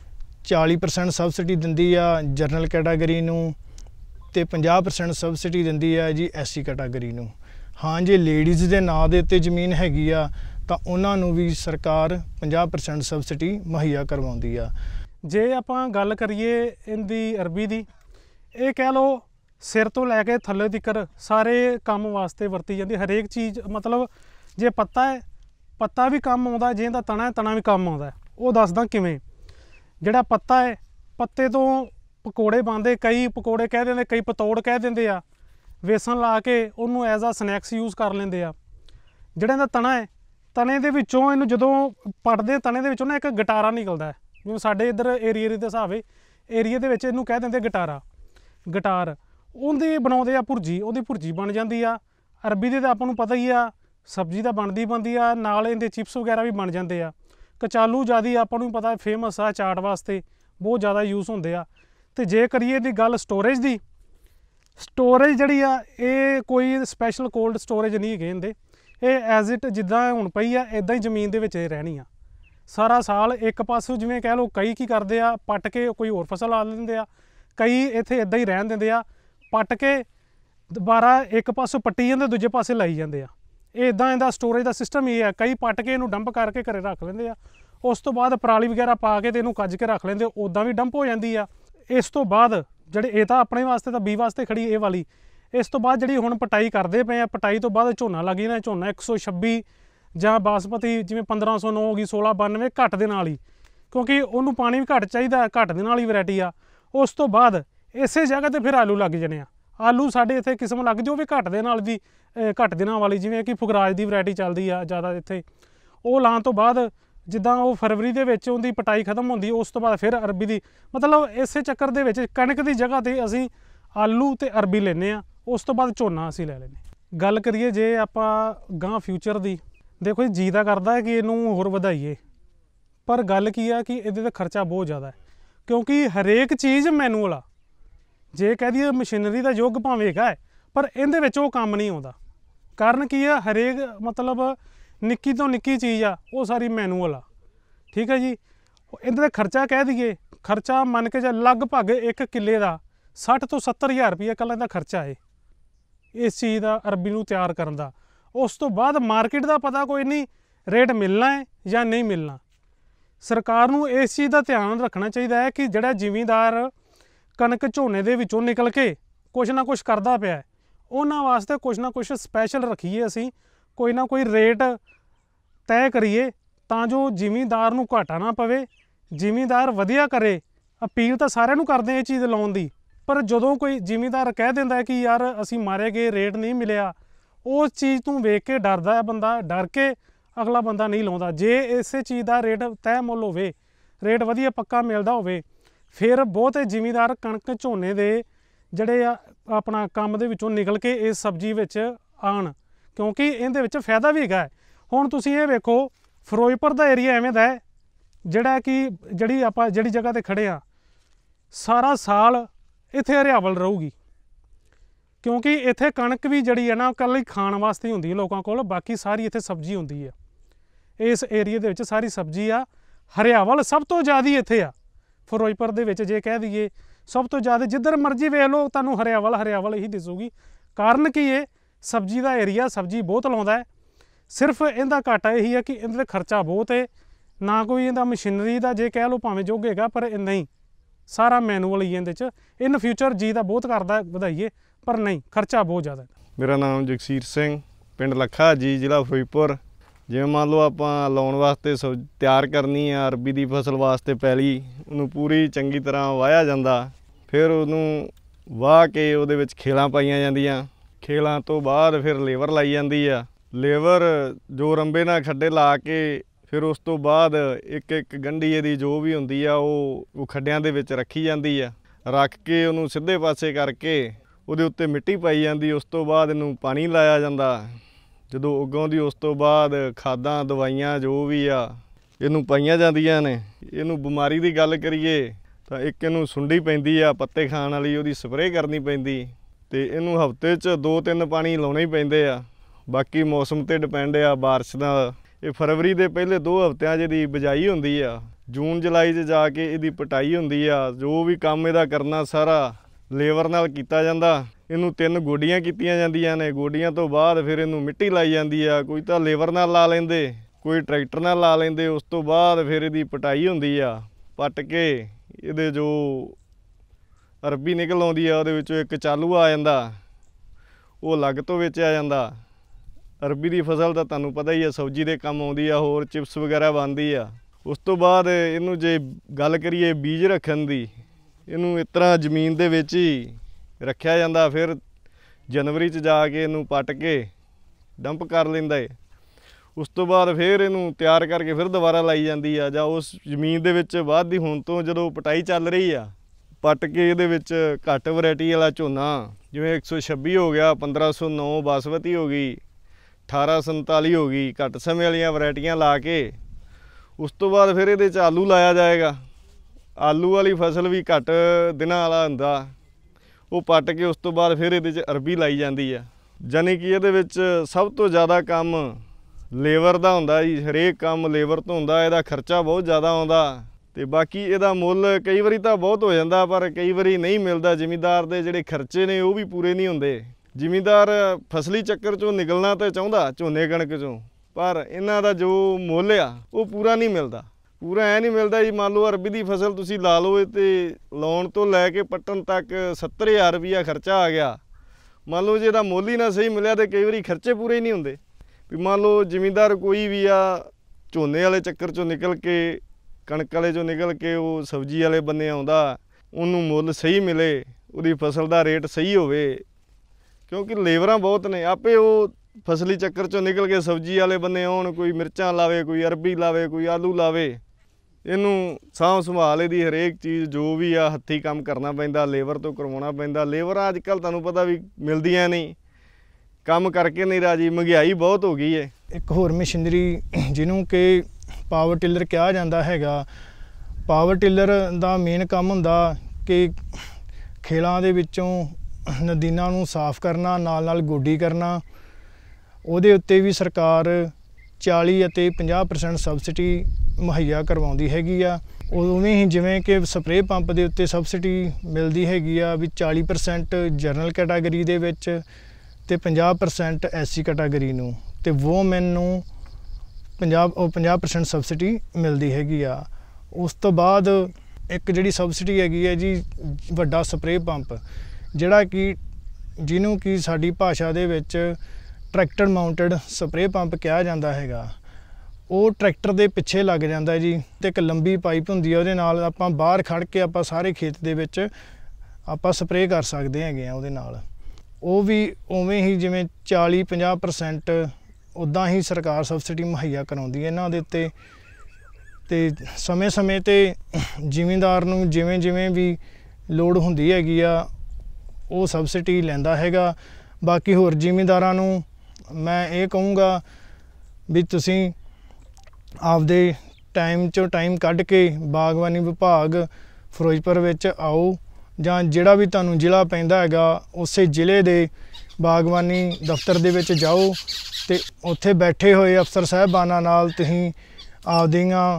40% ਸਬਸਿਡੀ ਦਿੰਦੀ ਆ ਜਨਰਲ ਕੈਟਾਗਰੀ ਨੂੰ ਤੇ 50% ਸਬਸਿਡੀ ਦਿੰਦੀ ਆ ਜੀ SC ਕੈਟਾਗਰੀ ਨੂੰ। ਹਾਂ, ਜੇ ਲੇਡੀਜ਼ ਦੇ ਨਾਂ ਦੇ ਉੱਤੇ ਜ਼ਮੀਨ ਹੈਗੀ ਆ ਤਾਂ ਉਹਨਾਂ ਨੂੰ ਵੀ ਸਰਕਾਰ 50% ਸਬਸਿਡੀ ਮੁਹੱਈਆ ਕਰਵਾਉਂਦੀ ਆ। ਜੇ ਆਪਾਂ ਗੱਲ ਕਰੀਏ ਇਹਦੀ ਅਰਬੀ ਦੀ, ਇਹ ਕਹਿ ਲਓ ਸਿਰ ਤੋਂ ਲੈ ਕੇ ਥੱਲੇ ਤੀਕਰ ਸਾਰੇ ਕੰਮ ਵਾਸਤੇ ਵਰਤੀ ਜਾਂਦੀ ਹਰੇਕ ਚੀਜ਼। ਮਤਲਬ ਜੇ ਪੱਤਾ ਹੈ, ਪੱਤਾ ਵੀ ਕੰਮ ਆਉਂਦਾ, ਜੇ ਇਹਦਾ ਤਣਾ ਹੈ, ਤਣਾ ਵੀ ਕੰਮ ਆਉਂਦਾ। ਉਹ ਦੱਸਦਾ ਕਿਵੇਂ। ਜਿਹੜਾ ਪੱਤਾ ਹੈ, ਪੱਤੇ ਤੋਂ ਪਕੌੜੇ ਬਣਦੇ, ਕਈ ਪਕੌੜੇ ਕਹਿ ਦਿੰਦੇ, ਕਈ ਪਤੌੜ ਕਹਿ ਦਿੰਦੇ ਆ, ਵੇਸਣ ਲਾ ਕੇ ਉਹਨੂੰ ਐਜ਼ ਆ ਸਨੈਕਸ ਯੂਜ਼ ਕਰ ਲੈਂਦੇ ਆ। ਜਿਹੜਾ ਇਹਦਾ ਤਣਾ ਹੈ, ਤਣੇ ਦੇ ਵਿੱਚੋਂ ਇਹਨੂੰ ਜਦੋਂ ਪੱਟਦੇ ਤਣੇ ਦੇ ਵਿੱਚੋਂ ਨਾ ਇੱਕ ਗਟਾਰਾ ਨਿਕਲਦਾ, ਜਿਵੇਂ ਸਾਡੇ ਇੱਧਰ ਏਰੀਏ ਦੇ ਹਿਸਾਬ ਏਰੀਏ ਦੇ ਵਿੱਚ ਇਹਨੂੰ ਕਹਿ ਦਿੰਦੇ ਗਟਾਰ। ਉਹਦੀ ਬਣਾਉਂਦੇ ਆ ਭੁਰਜੀ, ਉਹਦੀ ਭੁਰਜੀ ਬਣ ਜਾਂਦੀ ਆ। ਅਰਬੀ ਦੇ ਤਾਂ ਆਪਾਂ ਨੂੰ ਪਤਾ ਹੀ ਆ, ਸਬਜ਼ੀ ਤਾਂ ਬਣਦੀ ਆ, ਨਾਲ ਇਹਦੇ ਚਿਪਸ ਵਗੈਰਾ ਵੀ ਬਣ ਜਾਂਦੇ ਆ। ਕਚਾਲੂ ਜ਼ਿਆਦਾ ਆਪਾਂ ਨੂੰ ਪਤਾ ਫੇਮਸ ਆ, ਚਾਟ ਵਾਸਤੇ ਬਹੁਤ ਜ਼ਿਆਦਾ ਯੂਜ਼ ਹੁੰਦੇ ਆ। ਤੇ ਜੇ ਕਰੀਏ ਇਹਦੀ ਗੱਲ ਸਟੋਰੇਜ ਦੀ, ਸਟੋਰੇਜ ਜਿਹੜੀ ਆ ਇਹ ਕੋਈ ਸਪੈਸ਼ਲ ਕੋਲਡ ਸਟੋਰੇਜ ਨਹੀਂ ਹੈਗੇ ਇਹਦੇ, ਇਹ ਐਜ਼ ਇਟ ਜਿੱਦਾਂ ਹੁਣ ਪਈ ਆ ਇਦਾਂ ਹੀ ਜ਼ਮੀਨ ਦੇ ਵਿੱਚ ਇਹ ਰਹਿਣੀ ਆ ਸਾਰਾ ਸਾਲ। ਇੱਕ ਪਾਸੋਂ ਜਿਵੇਂ ਕਹਿ ਲਓ ਕਈ ਕੀ ਕਰਦੇ ਆ, ਪੱਟ ਕੇ ਕੋਈ ਹੋਰ ਫਸਲ ਲਾ ਲੈਂਦੇ ਆ, ਕਈ ਇੱਥੇ ਇਦਾਂ ਹੀ ਰਹਿਣ ਦਿੰਦੇ ਆ, ਪੱਟ ਕੇ ਦੁਬਾਰਾ ਇੱਕ ਪਾਸੋਂ ਪੱਟੀ ਜਾਂਦੇ ਦੂਜੇ ਪਾਸੇ ਲਾਈ ਜਾਂਦੇ ਆ। ਇਹ ਇਦਾਂ ਇਹਦਾ ਸਟੋਰੇਜ ਦਾ ਸਿਸਟਮ ਇਹ ਆ। ਕਈ ਪੱਟ ਕੇ ਇਹਨੂੰ ਡੰਪ ਕਰਕੇ ਘਰੇ ਰੱਖ ਲੈਂਦੇ ਆ, ਉਸ ਤੋਂ ਬਾਅਦ ਪਰਾਲੀ ਵਗੈਰਾ ਪਾ ਕੇ ਤੇ ਇਹਨੂੰ ਕੱਜ ਕੇ ਰੱਖ ਲੈਂਦੇ, ਉੱਦਾਂ ਵੀ ਡੰਪ ਹੋ ਜਾਂਦੀ ਆ। ਇਸ ਤੋਂ ਬਾਅਦ ਜਿਹੜੇ ਇਹ ਤਾਂ ਆਪਣੇ ਵਾਸਤੇ ਤਾਂ ਬੀ ਵਾਸਤੇ ਖੜੀ ਇਹ ਵਾਲੀ, ਇਸ ਤੋਂ ਬਾਅਦ ਜਿਹੜੀ ਹੁਣ ਪਟਾਈ ਕਰਦੇ ਪਏ ਆ, ਪਟਾਈ ਤੋਂ ਬਾਅਦ ਝੋਨਾ ਲੱਗ ਜਾਣਾ। ਝੋਨਾ 126 ਜਾਂ ਬਾਸਮਤੀ ਜਿਵੇਂ 1509 ਹੋ ਗਈ, 1692 ਘੱਟ ਦੇ ਨਾਲ ਹੀ, ਕਿਉਂਕਿ ਉਹਨੂੰ ਪਾਣੀ ਵੀ ਘੱਟ ਚਾਹੀਦਾ, ਘੱਟ ਦੇ ਨਾਲ ਹੀ ਵੈਰਾਈਟੀ ਆ। ਉਸ ਤੋਂ ਬਾਅਦ ਇਸੇ ਜਗ੍ਹਾ ਤੇ ਫਿਰ ਆਲੂ ਲੱਗ ਜਾਣੇ ਆ। ਆਲੂ ਸਾਡੇ ਇੱਥੇ ਕਿਸਮ ਲੱਗਦੀ ਉਹ ਵੀ ਘੱਟ ਦੇ ਨਾਲ ਦੀ, ਘੱਟ ਦਿਨਾਂ ਵਾਲੀ, ਜਿਵੇਂ ਕਿ ਫੁਗਰਾਜ ਦੀ ਵੈਰਾਈਟੀ ਚੱਲਦੀ ਆ ਜ਼ਿਆਦਾ ਇੱਥੇ। ਉਹ ਲਾਉਣ ਤੋਂ ਬਾਅਦ ਜਿੱਦਾਂ ਉਹ ਫਰਵਰੀ ਦੇ ਵਿੱਚ ਉਹਦੀ ਪਟਾਈ ਖਤਮ ਹੁੰਦੀ, ਉਸ ਤੋਂ ਬਾਅਦ ਫਿਰ ਅਰਬੀ ਦੀ, ਮਤਲਬ ਇਸੇ ਚੱਕਰ ਦੇ ਵਿੱਚ ਕਣਕ ਦੀ ਜਗ੍ਹਾ 'ਤੇ ਅਸੀਂ ਆਲੂ ਅਤੇ ਅਰਬੀ ਲੈਂਦੇ ਹਾਂ। ਉਸ ਤੋਂ ਬਾਅਦ ਝੋਨਾ ਅਸੀਂ ਲੈ ਲੈਂਦੇ। ਗੱਲ ਕਰੀਏ ਜੇ ਆਪਾਂ ਗਾਂ ਫਿਊਚਰ ਦੀ, ਦੇਖੋ ਜੀ ਤਾਂ ਕਰਦਾ ਕਿ ਇਹਨੂੰ ਹੋਰ ਵਧਾਈਏ, ਪਰ ਗੱਲ ਕੀ ਆ ਕਿ ਇਹਦੇ 'ਤੇ ਖਰਚਾ ਬਹੁਤ ਜ਼ਿਆਦਾ ਹੈ, ਕਿਉਂਕਿ ਹਰੇਕ ਚੀਜ਼ ਮੈਨੂਅਲ ਆ। ਜੇ ਕਹਿ ਦਈਏ ਮਸ਼ੀਨਰੀ ਦਾ ਯੁੱਗ ਭਾਵੇਂ ਹੈਗਾ ਹੈ, ਪਰ ਇਹਦੇ ਵਿੱਚ ਉਹ ਕੰਮ ਨਹੀਂ ਆਉਂਦਾ। ਕਾਰਨ ਕੀ ਆ, ਹਰੇਕ ਮਤਲਬ ਨਿੱਕੀ ਤੋਂ ਨਿੱਕੀ ਚੀਜ਼ ਆ ਉਹ ਸਾਰੀ ਮੈਨੂਅਲ ਆ, ਠੀਕ ਹੈ ਜੀ। ਇਹਦੇ 'ਤੇ ਖਰਚਾ ਕਹਿ ਦਈਏ, ਖਰਚਾ ਮੰਨ ਕੇ ਲਗਭਗ ਇੱਕ ਕਿੱਲੇ ਦਾ 60 ਤੋਂ 70 ਹਜ਼ਾਰ ਰੁਪਈਆ ਇਕੱਲਾ ਇਹਦਾ ਖਰਚਾ ਹੈ ਇਸ ਚੀਜ਼ ਦਾ, ਅਰਬੀ ਨੂੰ ਤਿਆਰ ਕਰਨ ਦਾ। ਉਸ ਤੋਂ ਬਾਅਦ ਮਾਰਕੀਟ ਦਾ ਪਤਾ ਕੋਈ ਨਹੀਂ, ਰੇਟ ਮਿਲਣਾ ਹੈ ਜਾਂ ਨਹੀਂ ਮਿਲਣਾ। ਸਰਕਾਰ ਨੂੰ ਇਸ ਚੀਜ਼ ਦਾ ਧਿਆਨ ਰੱਖਣਾ ਚਾਹੀਦਾ ਹੈ ਕਿ ਜਿਹੜਾ ਜ਼ਿਮੀਂਦਾਰ ਕਣਕ ਝੋਨੇ ਦੇ ਵਿੱਚੋਂ ਨਿਕਲ ਕੇ ਕੁਛ ਨਾ ਕੁਛ ਕਰਦਾ ਪਿਆ, ਉਹਨਾਂ ਵਾਸਤੇ ਕੁਛ ਨਾ ਕੁਛ ਸਪੈਸ਼ਲ ਰੱਖੀਏ, ਅਸੀਂ ਕੋਈ ਨਾ ਕੋਈ ਰੇਟ ਤੈਅ ਕਰੀਏ ਤਾਂ ਜੋ ਜ਼ਿਮੀਂਦਾਰ ਨੂੰ ਘਾਟਾ ਨਾ ਪਵੇ, ਜ਼ਿਮੀਂਦਾਰ ਵਧੀਆ ਕਰੇ। ਅਪੀਲ ਤਾਂ ਸਾਰਿਆਂ ਨੂੰ ਕਰਦੇ ਇਹ ਚੀਜ਼ ਲਾਉਣ ਦੀ, ਪਰ ਜਦੋਂ ਕੋਈ ਜ਼ਿਮੀਂਦਾਰ ਕਹਿ ਦਿੰਦਾ ਕਿ ਯਾਰ ਅਸੀਂ ਮਾਰੇ ਗਏ, ਰੇਟ ਨਹੀਂ ਮਿਲਿਆ, ਉਸ ਚੀਜ਼ ਤੋਂ ਵੇਖ ਕੇ ਡਰਦਾ ਹੈ ਬੰਦਾ, ਡਰ ਕੇ ਅਗਲਾ ਬੰਦਾ ਨਹੀਂ ਲਾਉਂਦਾ। ਜੇ ਇਸੇ ਚੀਜ਼ ਦਾ ਰੇਟ ਤੈਅ ਮੁੱਲ ਹੋਵੇ, ਰੇਟ ਵਧੀਆ ਪੱਕਾ ਮਿਲਦਾ ਹੋਵੇ, ਫਿਰ ਬਹੁਤੇ ਜ਼ਿਮੀਂਦਾਰ ਕਣਕ ਝੋਨੇ ਦੇ ਜਿਹੜੇ ਆ ਆਪਣਾ ਕੰਮ ਦੇ ਵਿੱਚੋਂ ਨਿਕਲ ਕੇ ਇਸ ਸਬਜ਼ੀ ਵਿੱਚ ਆਉਣ, ਕਿਉਂਕਿ ਇਹਦੇ ਵਿੱਚ ਫਾਇਦਾ ਵੀ ਹੈਗਾ ਹੈ। ਹੁਣ ਤੁਸੀਂ ਇਹ ਵੇਖੋ, ਫਿਰੋਜ਼ਪੁਰ ਦਾ ਏਰੀਆ ਐਵੇਂ ਦਾ ਹੈ ਜਿਹੜਾ ਕਿ ਜਿਹੜੀ ਜਗ੍ਹਾ 'ਤੇ ਖੜ੍ਹੇ ਆ, ਸਾਰਾ ਸਾਲ ਇੱਥੇ ਹਰਿਆਵਲ ਰਹੂਗੀ, ਕਿਉਂਕਿ ਇੱਥੇ ਕਣਕ ਵੀ ਜਿਹੜੀ ਹੈ ਨਾ ਇਕੱਲੀ ਖਾਣ ਵਾਸਤੇ ਹੀ ਹੁੰਦੀ ਹੈ ਲੋਕਾਂ ਕੋਲ, ਬਾਕੀ ਸਾਰੀ ਇੱਥੇ ਸਬਜ਼ੀ ਹੁੰਦੀ ਹੈ। ਇਸ ਏਰੀਏ ਦੇ ਵਿੱਚ ਸਾਰੀ ਸਬਜ਼ੀ ਆ। ਹਰਿਆਵਲ ਸਭ ਤੋਂ ਜ਼ਿਆਦਾ ਇੱਥੇ ਆ ਫਿਰੋਜ਼ਪੁਰ ਦੇ ਵਿੱਚ, ਜੇ ਕਹਿ ਦਈਏ ਸਭ ਤੋਂ ਜ਼ਿਆਦਾ। ਜਿੱਧਰ ਮਰਜ਼ੀ ਵੇਖ ਲਓ ਤੁਹਾਨੂੰ ਹਰਿਆਵਲ ਹੀ ਦਿਸੂਗੀ। ਕਾਰਨ ਕੀ ਹੈ, ਸਬਜ਼ੀ ਦਾ ਏਰੀਆ ਸਬਜ਼ੀ ਬਹੁਤ ਲਾਉਂਦਾ ਹੈ। ਸਿਰਫ ਇਹਦਾ ਘਾਟਾ ਇਹੀ ਹੈ ਕਿ ਇਹਦੇ 'ਤੇ ਖਰਚਾ ਬਹੁਤ ਹੈ, ਨਾ ਕੋਈ ਇਹਦਾ ਮਸ਼ੀਨਰੀ ਦਾ ਜੇ ਕਹਿ ਲਓ ਭਾਵੇਂ ਯੁੱਗ ਹੈਗਾ, ਪਰ ਇਹ ਨਹੀਂ, ਸਾਰਾ ਮੈਨੂਅਲ ਹੀ ਇਹਦੇ 'ਚ। ਇਨ ਫਿਊਚਰ ਜੀ ਦਾ ਬਹੁਤ ਕਰਦਾ ਵਧਾਈਏ, ਪਰ ਨਹੀਂ, ਖਰਚਾ ਬਹੁਤ ਜ਼ਿਆਦਾ। ਮੇਰਾ ਨਾਮ ਜਗਸੀਰ ਸਿੰਘ, ਪਿੰਡ ਲੱਖਾ ਜੀ, ਜ਼ਿਲ੍ਹਾ ਫਿਰੋਜ਼ਪੁਰ। ਜਿਵੇਂ ਮੰਨ ਲਓ ਆਪਾਂ ਲਾਉਣ ਵਾਸਤੇ ਤਿਆਰ ਕਰਨੀ ਆ ਅਰਬੀ ਦੀ ਫਸਲ ਵਾਸਤੇ ਪੈਲੀ, ਉਹਨੂੰ ਪੂਰੀ ਚੰਗੀ ਤਰ੍ਹਾਂ ਵਾਹਿਆ ਜਾਂਦਾ, ਫਿਰ ਉਹਨੂੰ ਵਾਹ ਕੇ ਉਹਦੇ ਵਿੱਚ ਖੇਲਾਂ ਪਾਈਆਂ ਜਾਂਦੀਆਂ। ਖੇਲਾਂ ਤੋਂ ਬਾਅਦ ਫਿਰ ਲੇਬਰ ਲਾਈ ਜਾਂਦੀ ਆ। ਲੇਬਰ ਜੋ ਰੰਬੇ ਨਾਲ ਖੱਡੇ ਲਾ ਕੇ ਫਿਰ ਉਸ ਤੋਂ ਬਾਅਦ ਇੱਕ ਇੱਕ ਗੰਢੀ ਇਹਦੀ ਜੋ ਵੀ ਹੁੰਦੀ ਆ ਉਹ ਖੱਡਿਆਂ ਦੇ ਵਿੱਚ ਰੱਖੀ ਜਾਂਦੀ ਆ। ਰੱਖ ਕੇ ਉਹਨੂੰ ਸਿੱਧੇ ਪਾਸੇ ਕਰਕੇ ਉਹਦੇ ਉੱਤੇ ਮਿੱਟੀ ਪਾਈ ਜਾਂਦੀ। ਉਸ ਤੋਂ ਬਾਅਦ ਇਹਨੂੰ ਪਾਣੀ ਲਾਇਆ ਜਾਂਦਾ। ਜਦੋਂ ਉਗਾਉਂਦੀ ਉਸ ਤੋਂ ਬਾਅਦ ਖਾਦਾਂ ਦਵਾਈਆਂ ਜੋ ਵੀ ਆ ਇਹਨੂੰ ਪਾਈਆਂ ਜਾਂਦੀਆਂ ਨੇ। ਇਹਨੂੰ ਬਿਮਾਰੀ ਦੀ ਗੱਲ ਕਰੀਏ ਤਾਂ ਇੱਕ ਇਹਨੂੰ ਸੁੰਡੀ ਪੈਂਦੀ ਆ ਪੱਤੇ ਖਾਣ ਵਾਲੀ, ਉਹਦੀ ਸਪਰੇਅ ਕਰਨੀ ਪੈਂਦੀ, ਅਤੇ ਇਹਨੂੰ ਹਫ਼ਤੇ 'ਚ 2-3 ਪਾਣੀ ਲਾਉਣੇ ਹੀ ਪੈਂਦੇ ਆ। ਬਾਕੀ ਮੌਸਮ 'ਤੇ ਡਿਪੈਂਡ ਆ, ਬਾਰਿਸ਼ ਦਾ। ਇਹ ਫਰਵਰੀ ਦੇ ਪਹਿਲੇ 2 ਹਫ਼ਤਿਆਂ 'ਚ ਇਹਦੀ ਬਿਜਾਈ ਹੁੰਦੀ ਆ। ਜੂਨ ਜੁਲਾਈ 'ਚ ਜਾ ਕੇ ਇਹਦੀ ਪਟਾਈ ਹੁੰਦੀ ਆ। ਜੋ ਵੀ ਕੰਮ ਇਹਦਾ ਕਰਨਾ ਸਾਰਾ ਲੇਬਰ ਨਾਲ ਕੀਤਾ ਜਾਂਦਾ। ਇਹਨੂੰ 3 ਗੋਡੀਆਂ ਕੀਤੀਆਂ ਜਾਂਦੀਆਂ ਨੇ। ਗੋਡੀਆਂ ਤੋਂ ਬਾਅਦ ਫਿਰ ਇਹਨੂੰ ਮਿੱਟੀ ਲਾਈ ਜਾਂਦੀ ਆ। ਕੋਈ ਤਾਂ ਲੇਬਰ ਨਾਲ ਲਾ ਲੈਂਦੇ, ਕੋਈ ਟਰੈਕਟਰ ਨਾਲ ਲਾ ਲੈਂਦੇ। ਉਸ ਤੋਂ ਬਾਅਦ ਫਿਰ ਇਹਦੀ ਪਟਾਈ ਹੁੰਦੀ ਆ। ਪੱਟ ਕੇ ਇਹਦੇ ਜੋ ਅਰਬੀ ਨਿਕਲ ਆਉਂਦੀ ਆ ਉਹਦੇ ਵਿੱਚੋਂ ਇੱਕ ਚਾਲੂ ਆ ਜਾਂਦਾ, ਉਹ ਅਲੱਗ ਤੋਂ ਵੇਚਿਆ ਜਾਂਦਾ। ਅਰਬੀ ਦੀ ਫਸਲ ਤਾਂ ਤੁਹਾਨੂੰ ਪਤਾ ਹੀ ਆ, ਸਬਜ਼ੀ ਦੇ ਕੰਮ ਆਉਂਦੀ ਆ, ਹੋਰ ਚਿਪਸ ਵਗੈਰਾ ਬਣਦੀ ਆ। ਉਸ ਤੋਂ ਬਾਅਦ ਇਹਨੂੰ ਜੇ ਗੱਲ ਕਰੀਏ ਬੀਜ ਰੱਖਣ ਦੀ, ਇਹਨੂੰ ਇਸ ਤਰ੍ਹਾਂ ਜ਼ਮੀਨ ਦੇ ਵਿੱਚ ਹੀ ਰੱਖਿਆ ਜਾਂਦਾ। ਫਿਰ ਜਨਵਰੀ 'ਚ ਜਾ ਕੇ ਇਹਨੂੰ ਪੱਟ ਕੇ ਡੰਪ ਕਰ ਲੈਂਦਾ ਏ। ਉਸ ਤੋਂ ਬਾਅਦ ਫਿਰ ਇਹਨੂੰ ਤਿਆਰ ਕਰਕੇ ਫਿਰ ਦੁਬਾਰਾ ਲਾਈ ਜਾਂਦੀ ਆ, ਜਾਂ ਉਸ ਜ਼ਮੀਨ ਦੇ ਵਿੱਚ ਬਾਅਦ ਦੀ ਹੁਣ ਤੋਂ ਜਦੋਂ ਪਟਾਈ ਚੱਲ ਰਹੀ ਆ, ਪੱਟ ਕੇ ਇਹਦੇ ਵਿੱਚ ਘੱਟ ਵੈਰਾਈਟੀ ਵਾਲਾ ਝੋਨਾ ਜਿਵੇਂ 126 ਹੋ ਗਿਆ, 1509 ਬਾਸਮਤੀ ਹੋ ਗਈ, 1847 ਹੋ ਗਈ, ਘੱਟ ਸਮੇਂ ਵਾਲੀਆਂ ਵੈਰਾਈਟੀਆਂ ਲਾ ਕੇ ਉਸ ਤੋਂ ਬਾਅਦ ਫਿਰ ਇਹਦੇ 'ਚ ਆਲੂ ਲਾਇਆ ਜਾਏਗਾ। ਆਲੂ ਵਾਲੀ ਫਸਲ ਵੀ ਘੱਟ ਦਿਨਾਂ ਵਾਲਾ ਹੁੰਦਾ, ਉਹ ਪੱਟ ਕੇ ਉਸ ਤੋਂ ਬਾਅਦ ਫਿਰ ਇਹਦੇ 'ਚ ਅਰਬੀ ਲਾਈ ਜਾਂਦੀ ਆ। ਯਾਨੀ ਕਿ ਇਹਦੇ ਵਿੱਚ ਸਭ ਤੋਂ ਜ਼ਿਆਦਾ ਕੰਮ ਲੇਬਰ ਦਾ ਹੁੰਦਾ ਜੀ, ਹਰੇਕ ਕੰਮ ਲੇਬਰ ਤੋਂ ਹੁੰਦਾ। ਇਹਦਾ ਖਰਚਾ ਬਹੁਤ ਜ਼ਿਆਦਾ ਆਉਂਦਾ ਤੇ ਬਾਕੀ ਇਹਦਾ ਮੁੱਲ ਕਈ ਵਾਰੀ ਤਾਂ ਬਹੁਤ ਹੋ ਜਾਂਦਾ, ਪਰ ਕਈ ਵਾਰੀ ਨਹੀਂ ਮਿਲਦਾ। ਜ਼ਿਮੀਂਦਾਰ ਦੇ ਜਿਹੜੇ ਖਰਚੇ ਨੇ ਉਹ ਵੀ ਪੂਰੇ ਨਹੀਂ ਹੁੰਦੇ। ਜ਼ਿਮੀਂਦਾਰ ਫਸਲੀ ਚੱਕਰ 'ਚੋਂ ਨਿਕਲਣਾ ਤਾਂ ਚਾਹੁੰਦਾ, ਝੋਨੇ ਕਣਕ 'ਚੋਂ, ਪਰ ਇਹਨਾਂ ਦਾ ਜੋ ਮੁੱਲ ਆ ਉਹ ਪੂਰਾ ਨਹੀਂ ਮਿਲਦਾ। ਪੂਰਾ ਐ ਨਹੀਂ ਮਿਲਦਾ ਜੀ। ਮੰਨ ਲਓ ਅਰਬੀ ਦੀ ਫਸਲ ਤੁਸੀਂ ਲਾ ਲਓ ਤੇ ਲਾਉਣ ਤੋਂ ਲੈ ਕੇ ਪੱਟਣ ਤੱਕ 70,000 ਰੁਪਈਆ ਖਰਚਾ ਆ ਗਿਆ। ਮੰਨ ਲਓ ਜੇ ਇਹਦਾ ਮੁੱਲ ਹੀ ਨਾ ਸਹੀ ਮਿਲਿਆ ਤਾਂ ਕਈ ਵਾਰੀ ਖਰਚੇ ਪੂਰੇ ਹੀ ਨਹੀਂ ਹੁੰਦੇ। ਵੀ ਮੰਨ ਲਓ ਜ਼ਿਮੀਂਦਾਰ ਕੋਈ ਵੀ ਆ ਝੋਨੇ ਵਾਲੇ ਚੱਕਰ 'ਚੋਂ ਨਿਕਲ ਕੇ, ਕਣਕ ਵਾਲੇ 'ਚੋਂ ਨਿਕਲ ਕੇ ਉਹ ਸਬਜ਼ੀ ਵਾਲੇ ਬੰਨੇ ਆਉਂਦਾ, ਉਹਨੂੰ ਮੁੱਲ ਸਹੀ ਮਿਲੇ, ਉਹਦੀ ਫਸਲ ਦਾ ਰੇਟ ਸਹੀ ਹੋਵੇ, ਕਿਉਂਕਿ ਲੇਬਰਾਂ ਬਹੁਤ ਨੇ। ਆਪੇ ਉਹ ਫਸਲੀ ਚੱਕਰ 'ਚੋਂ ਨਿਕਲ ਕੇ ਸਬਜ਼ੀ ਵਾਲੇ ਬੰਨੇ ਆਉਣ, ਕੋਈ ਮਿਰਚਾਂ ਲਾਵੇ, ਕੋਈ ਅਰਬੀ ਲਾਵੇ, ਕੋਈ ਆਲੂ ਲਾਵੇ। ਇਹਨੂੰ ਸਾਂਭ ਸੰਭਾਲ ਇਹਦੀ ਹਰੇਕ ਚੀਜ਼ ਜੋ ਵੀ ਆ ਹੱਥੀਂ ਕੰਮ ਕਰਨਾ ਪੈਂਦਾ, ਲੇਬਰ ਤੋਂ ਕਰਵਾਉਣਾ ਪੈਂਦਾ। ਲੇਬਰਾਂ ਅੱਜ ਕੱਲ੍ਹ ਤੁਹਾਨੂੰ ਪਤਾ ਵੀ ਮਿਲਦੀਆਂ ਨਹੀਂ, ਕੰਮ ਕਰਕੇ ਨਹੀਂ ਰਾਜੀ, ਮਹਿੰਗਾਈ ਬਹੁਤ ਹੋ ਗਈ ਹੈ। ਇੱਕ ਹੋਰ ਮਸ਼ੀਨਰੀ ਜਿਹਨੂੰ ਕਿ ਪਾਵਰ ਟਿਲਰ ਕਿਹਾ ਜਾਂਦਾ ਹੈਗਾ। ਪਾਵਰ ਟਿਲਰ ਦਾ ਮੇਨ ਕੰਮ ਹੁੰਦਾ ਕਿ ਖੇਲਾਂ ਦੇ ਵਿੱਚੋਂ ਨਦੀਨਾਂ ਨੂੰ ਸਾਫ਼ ਕਰਨਾ, ਨਾਲ ਗੋਡੀ ਕਰਨਾ। ਉਹਦੇ ਉੱਤੇ ਵੀ ਸਰਕਾਰ 40 ਅਤੇ 50% ਸਬਸਿਡੀ ਮੁਹੱਈਆ ਕਰਵਾਉਂਦੀ ਹੈਗੀ ਆ। ਉਵੇਂ ਹੀ ਜਿਵੇਂ ਕਿ ਸਪਰੇਅ ਪੰਪ ਦੇ ਉੱਤੇ ਸਬਸਿਡੀ ਮਿਲਦੀ ਹੈਗੀ ਆ ਵੀ 40% ਜਨਰਲ ਕੈਟਾਗਰੀ ਦੇ ਵਿੱਚ ਅਤੇ 50% SC ਕੈਟਾਗਰੀ ਨੂੰ, ਅਤੇ ਵੂਮੈਨ ਨੂੰ 50% ਸਬਸਿਡੀ ਮਿਲਦੀ ਹੈਗੀ ਆ। ਉਸ ਤੋਂ ਬਾਅਦ ਇੱਕ ਜਿਹੜੀ ਸਬਸਿਡੀ ਹੈਗੀ ਹੈ ਜੀ ਵੱਡਾ ਸਪਰੇਅ ਪੰਪ, ਜਿਹੜਾ ਕਿ ਜਿਹਨੂੰ ਕਿ ਸਾਡੀ ਭਾਸ਼ਾ ਦੇ ਵਿੱਚ ਟਰੈਕਟਰ ਮਾਊਂਟਡ ਸਪਰੇਅ ਪੰਪ ਕਿਹਾ ਜਾਂਦਾ ਹੈਗਾ। ਉਹ ਟਰੈਕਟਰ ਦੇ ਪਿੱਛੇ ਲੱਗ ਜਾਂਦਾ ਜੀ, ਅਤੇ ਇੱਕ ਲੰਬੀ ਪਾਈਪ ਹੁੰਦੀ ਹੈ, ਉਹਦੇ ਨਾਲ ਆਪਾਂ ਬਾਹਰ ਖੜ੍ਹ ਕੇ ਆਪਾਂ ਸਾਰੇ ਖੇਤ ਦੇ ਵਿੱਚ ਆਪਾਂ ਸਪਰੇਅ ਕਰ ਸਕਦੇ ਹੈਗੇ ਆ ਉਹਦੇ ਨਾਲ। ਉਹ ਵੀ ਉਵੇਂ ਹੀ ਜਿਵੇਂ 40-50% ਉੱਦਾਂ ਹੀ ਸਰਕਾਰ ਸਬਸਿਡੀ ਮੁਹੱਈਆ ਕਰਾਉਂਦੀ ਹੈ ਇਹਨਾਂ ਦੇ ਉੱਤੇ। ਅਤੇ ਸਮੇਂ-ਸਮੇਂ 'ਤੇ ਜ਼ਿਮੀਂਦਾਰ ਨੂੰ ਜਿਵੇਂ ਵੀ ਲੋੜ ਹੁੰਦੀ ਹੈਗੀ ਆ ਉਹ ਸਬਸਿਡੀ ਲੈਂਦਾ ਹੈਗਾ। ਬਾਕੀ ਹੋਰ ਜ਼ਿਮੀਂਦਾਰਾਂ ਨੂੰ ਮੈਂ ਇਹ ਕਹੂੰਗਾ ਵੀ ਤੁਸੀਂ ਆਪਦੇ ਟਾਈਮ 'ਚੋਂ ਟਾਈਮ ਕੱਢ ਕੇ ਬਾਗਬਾਨੀ ਵਿਭਾਗ ਫਿਰੋਜ਼ਪੁਰ ਵਿੱਚ ਆਓ, ਜਾਂ ਜਿਹੜਾ ਵੀ ਤੁਹਾਨੂੰ ਜ਼ਿਲ੍ਹਾ ਪੈਂਦਾ ਹੈਗਾ ਉਸੇ ਜ਼ਿਲ੍ਹੇ ਦੇ ਬਾਗਬਾਨੀ ਦਫ਼ਤਰ ਦੇ ਵਿੱਚ ਜਾਓ, ਅਤੇ ਉੱਥੇ ਬੈਠੇ ਹੋਏ ਅਫਸਰ ਸਾਹਿਬਾਨਾਂ ਨਾਲ ਤੁਸੀਂ ਆਪਦੀਆਂ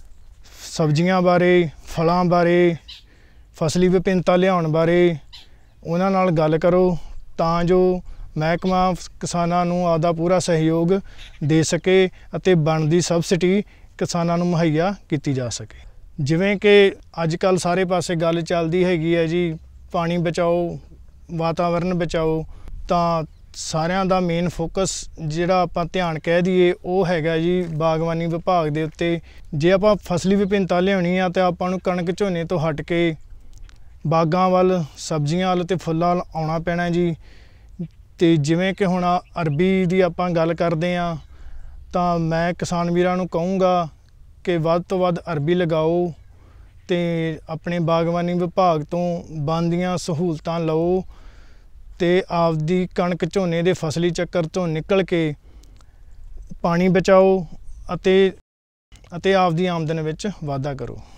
ਸਬਜ਼ੀਆਂ ਬਾਰੇ, ਫਲਾਂ ਬਾਰੇ, ਫਸਲੀ ਵਿਭਿੰਨਤਾ ਲਿਆਉਣ ਬਾਰੇ ਉਹਨਾਂ ਨਾਲ ਗੱਲ ਕਰੋ, ਤਾਂ ਜੋ ਮਹਿਕਮਾ ਕਿਸਾਨਾਂ ਨੂੰ ਆਪਦਾ ਪੂਰਾ ਸਹਿਯੋਗ ਦੇ ਸਕੇ ਅਤੇ ਬਣਦੀ ਸਬਸਿਡੀ ਕਿਸਾਨਾਂ ਨੂੰ ਮੁਹੱਈਆ ਕੀਤੀ ਜਾ ਸਕੇ। ਜਿਵੇਂ ਕਿ ਅੱਜ ਕੱਲ੍ਹ ਸਾਰੇ ਪਾਸੇ ਗੱਲ ਚੱਲਦੀ ਹੈਗੀ ਹੈ ਜੀ ਪਾਣੀ ਬਚਾਓ, ਵਾਤਾਵਰਨ ਬਚਾਓ, ਤਾਂ ਸਾਰਿਆਂ ਦਾ ਮੇਨ ਫੋਕਸ ਜਿਹੜਾ ਆਪਾਂ ਧਿਆਨ ਕਹਿ ਦਈਏ ਉਹ ਹੈਗਾ ਜੀ ਬਾਗਬਾਨੀ ਵਿਭਾਗ ਦੇ ਉੱਤੇ। ਜੇ ਆਪਾਂ ਫਸਲੀ ਵਿਭਿੰਨਤਾ ਲਿਆਉਣੀ ਆ ਤਾਂ ਆਪਾਂ ਨੂੰ ਕਣਕ ਝੋਨੇ ਤੋਂ ਹਟ ਕੇ ਬਾਗਾਂ ਵੱਲ, ਸਬਜ਼ੀਆਂ ਵੱਲ ਅਤੇ ਫੁੱਲਾਂ ਵੱਲ ਆਉਣਾ ਪੈਣਾ ਜੀ। ਅਤੇ ਜਿਵੇਂ ਕਿ ਹੁਣ ਅਰਬੀ ਦੀ ਆਪਾਂ ਗੱਲ ਕਰਦੇ ਹਾਂ, ਤਾਂ ਮੈਂ ਕਿਸਾਨ ਵੀਰਾਂ ਨੂੰ ਕਹੂੰਗਾ ਕਿ ਵੱਧ ਤੋਂ ਵੱਧ ਅਰਬੀ ਲਗਾਓ ਅਤੇ ਆਪਣੇ ਬਾਗਬਾਨੀ ਵਿਭਾਗ ਤੋਂ ਬਣਦੀਆਂ ਸਹੂਲਤਾਂ ਲਓ, ਅਤੇ ਆਪਦੀ ਕਣਕ ਝੋਨੇ ਦੇ ਫਸਲੀ ਚੱਕਰ ਤੋਂ ਨਿਕਲ ਕੇ ਪਾਣੀ ਬਚਾਓ ਅਤੇ ਆਪਦੀ ਆਮਦਨ ਵਿੱਚ ਵਾਧਾ ਕਰੋ।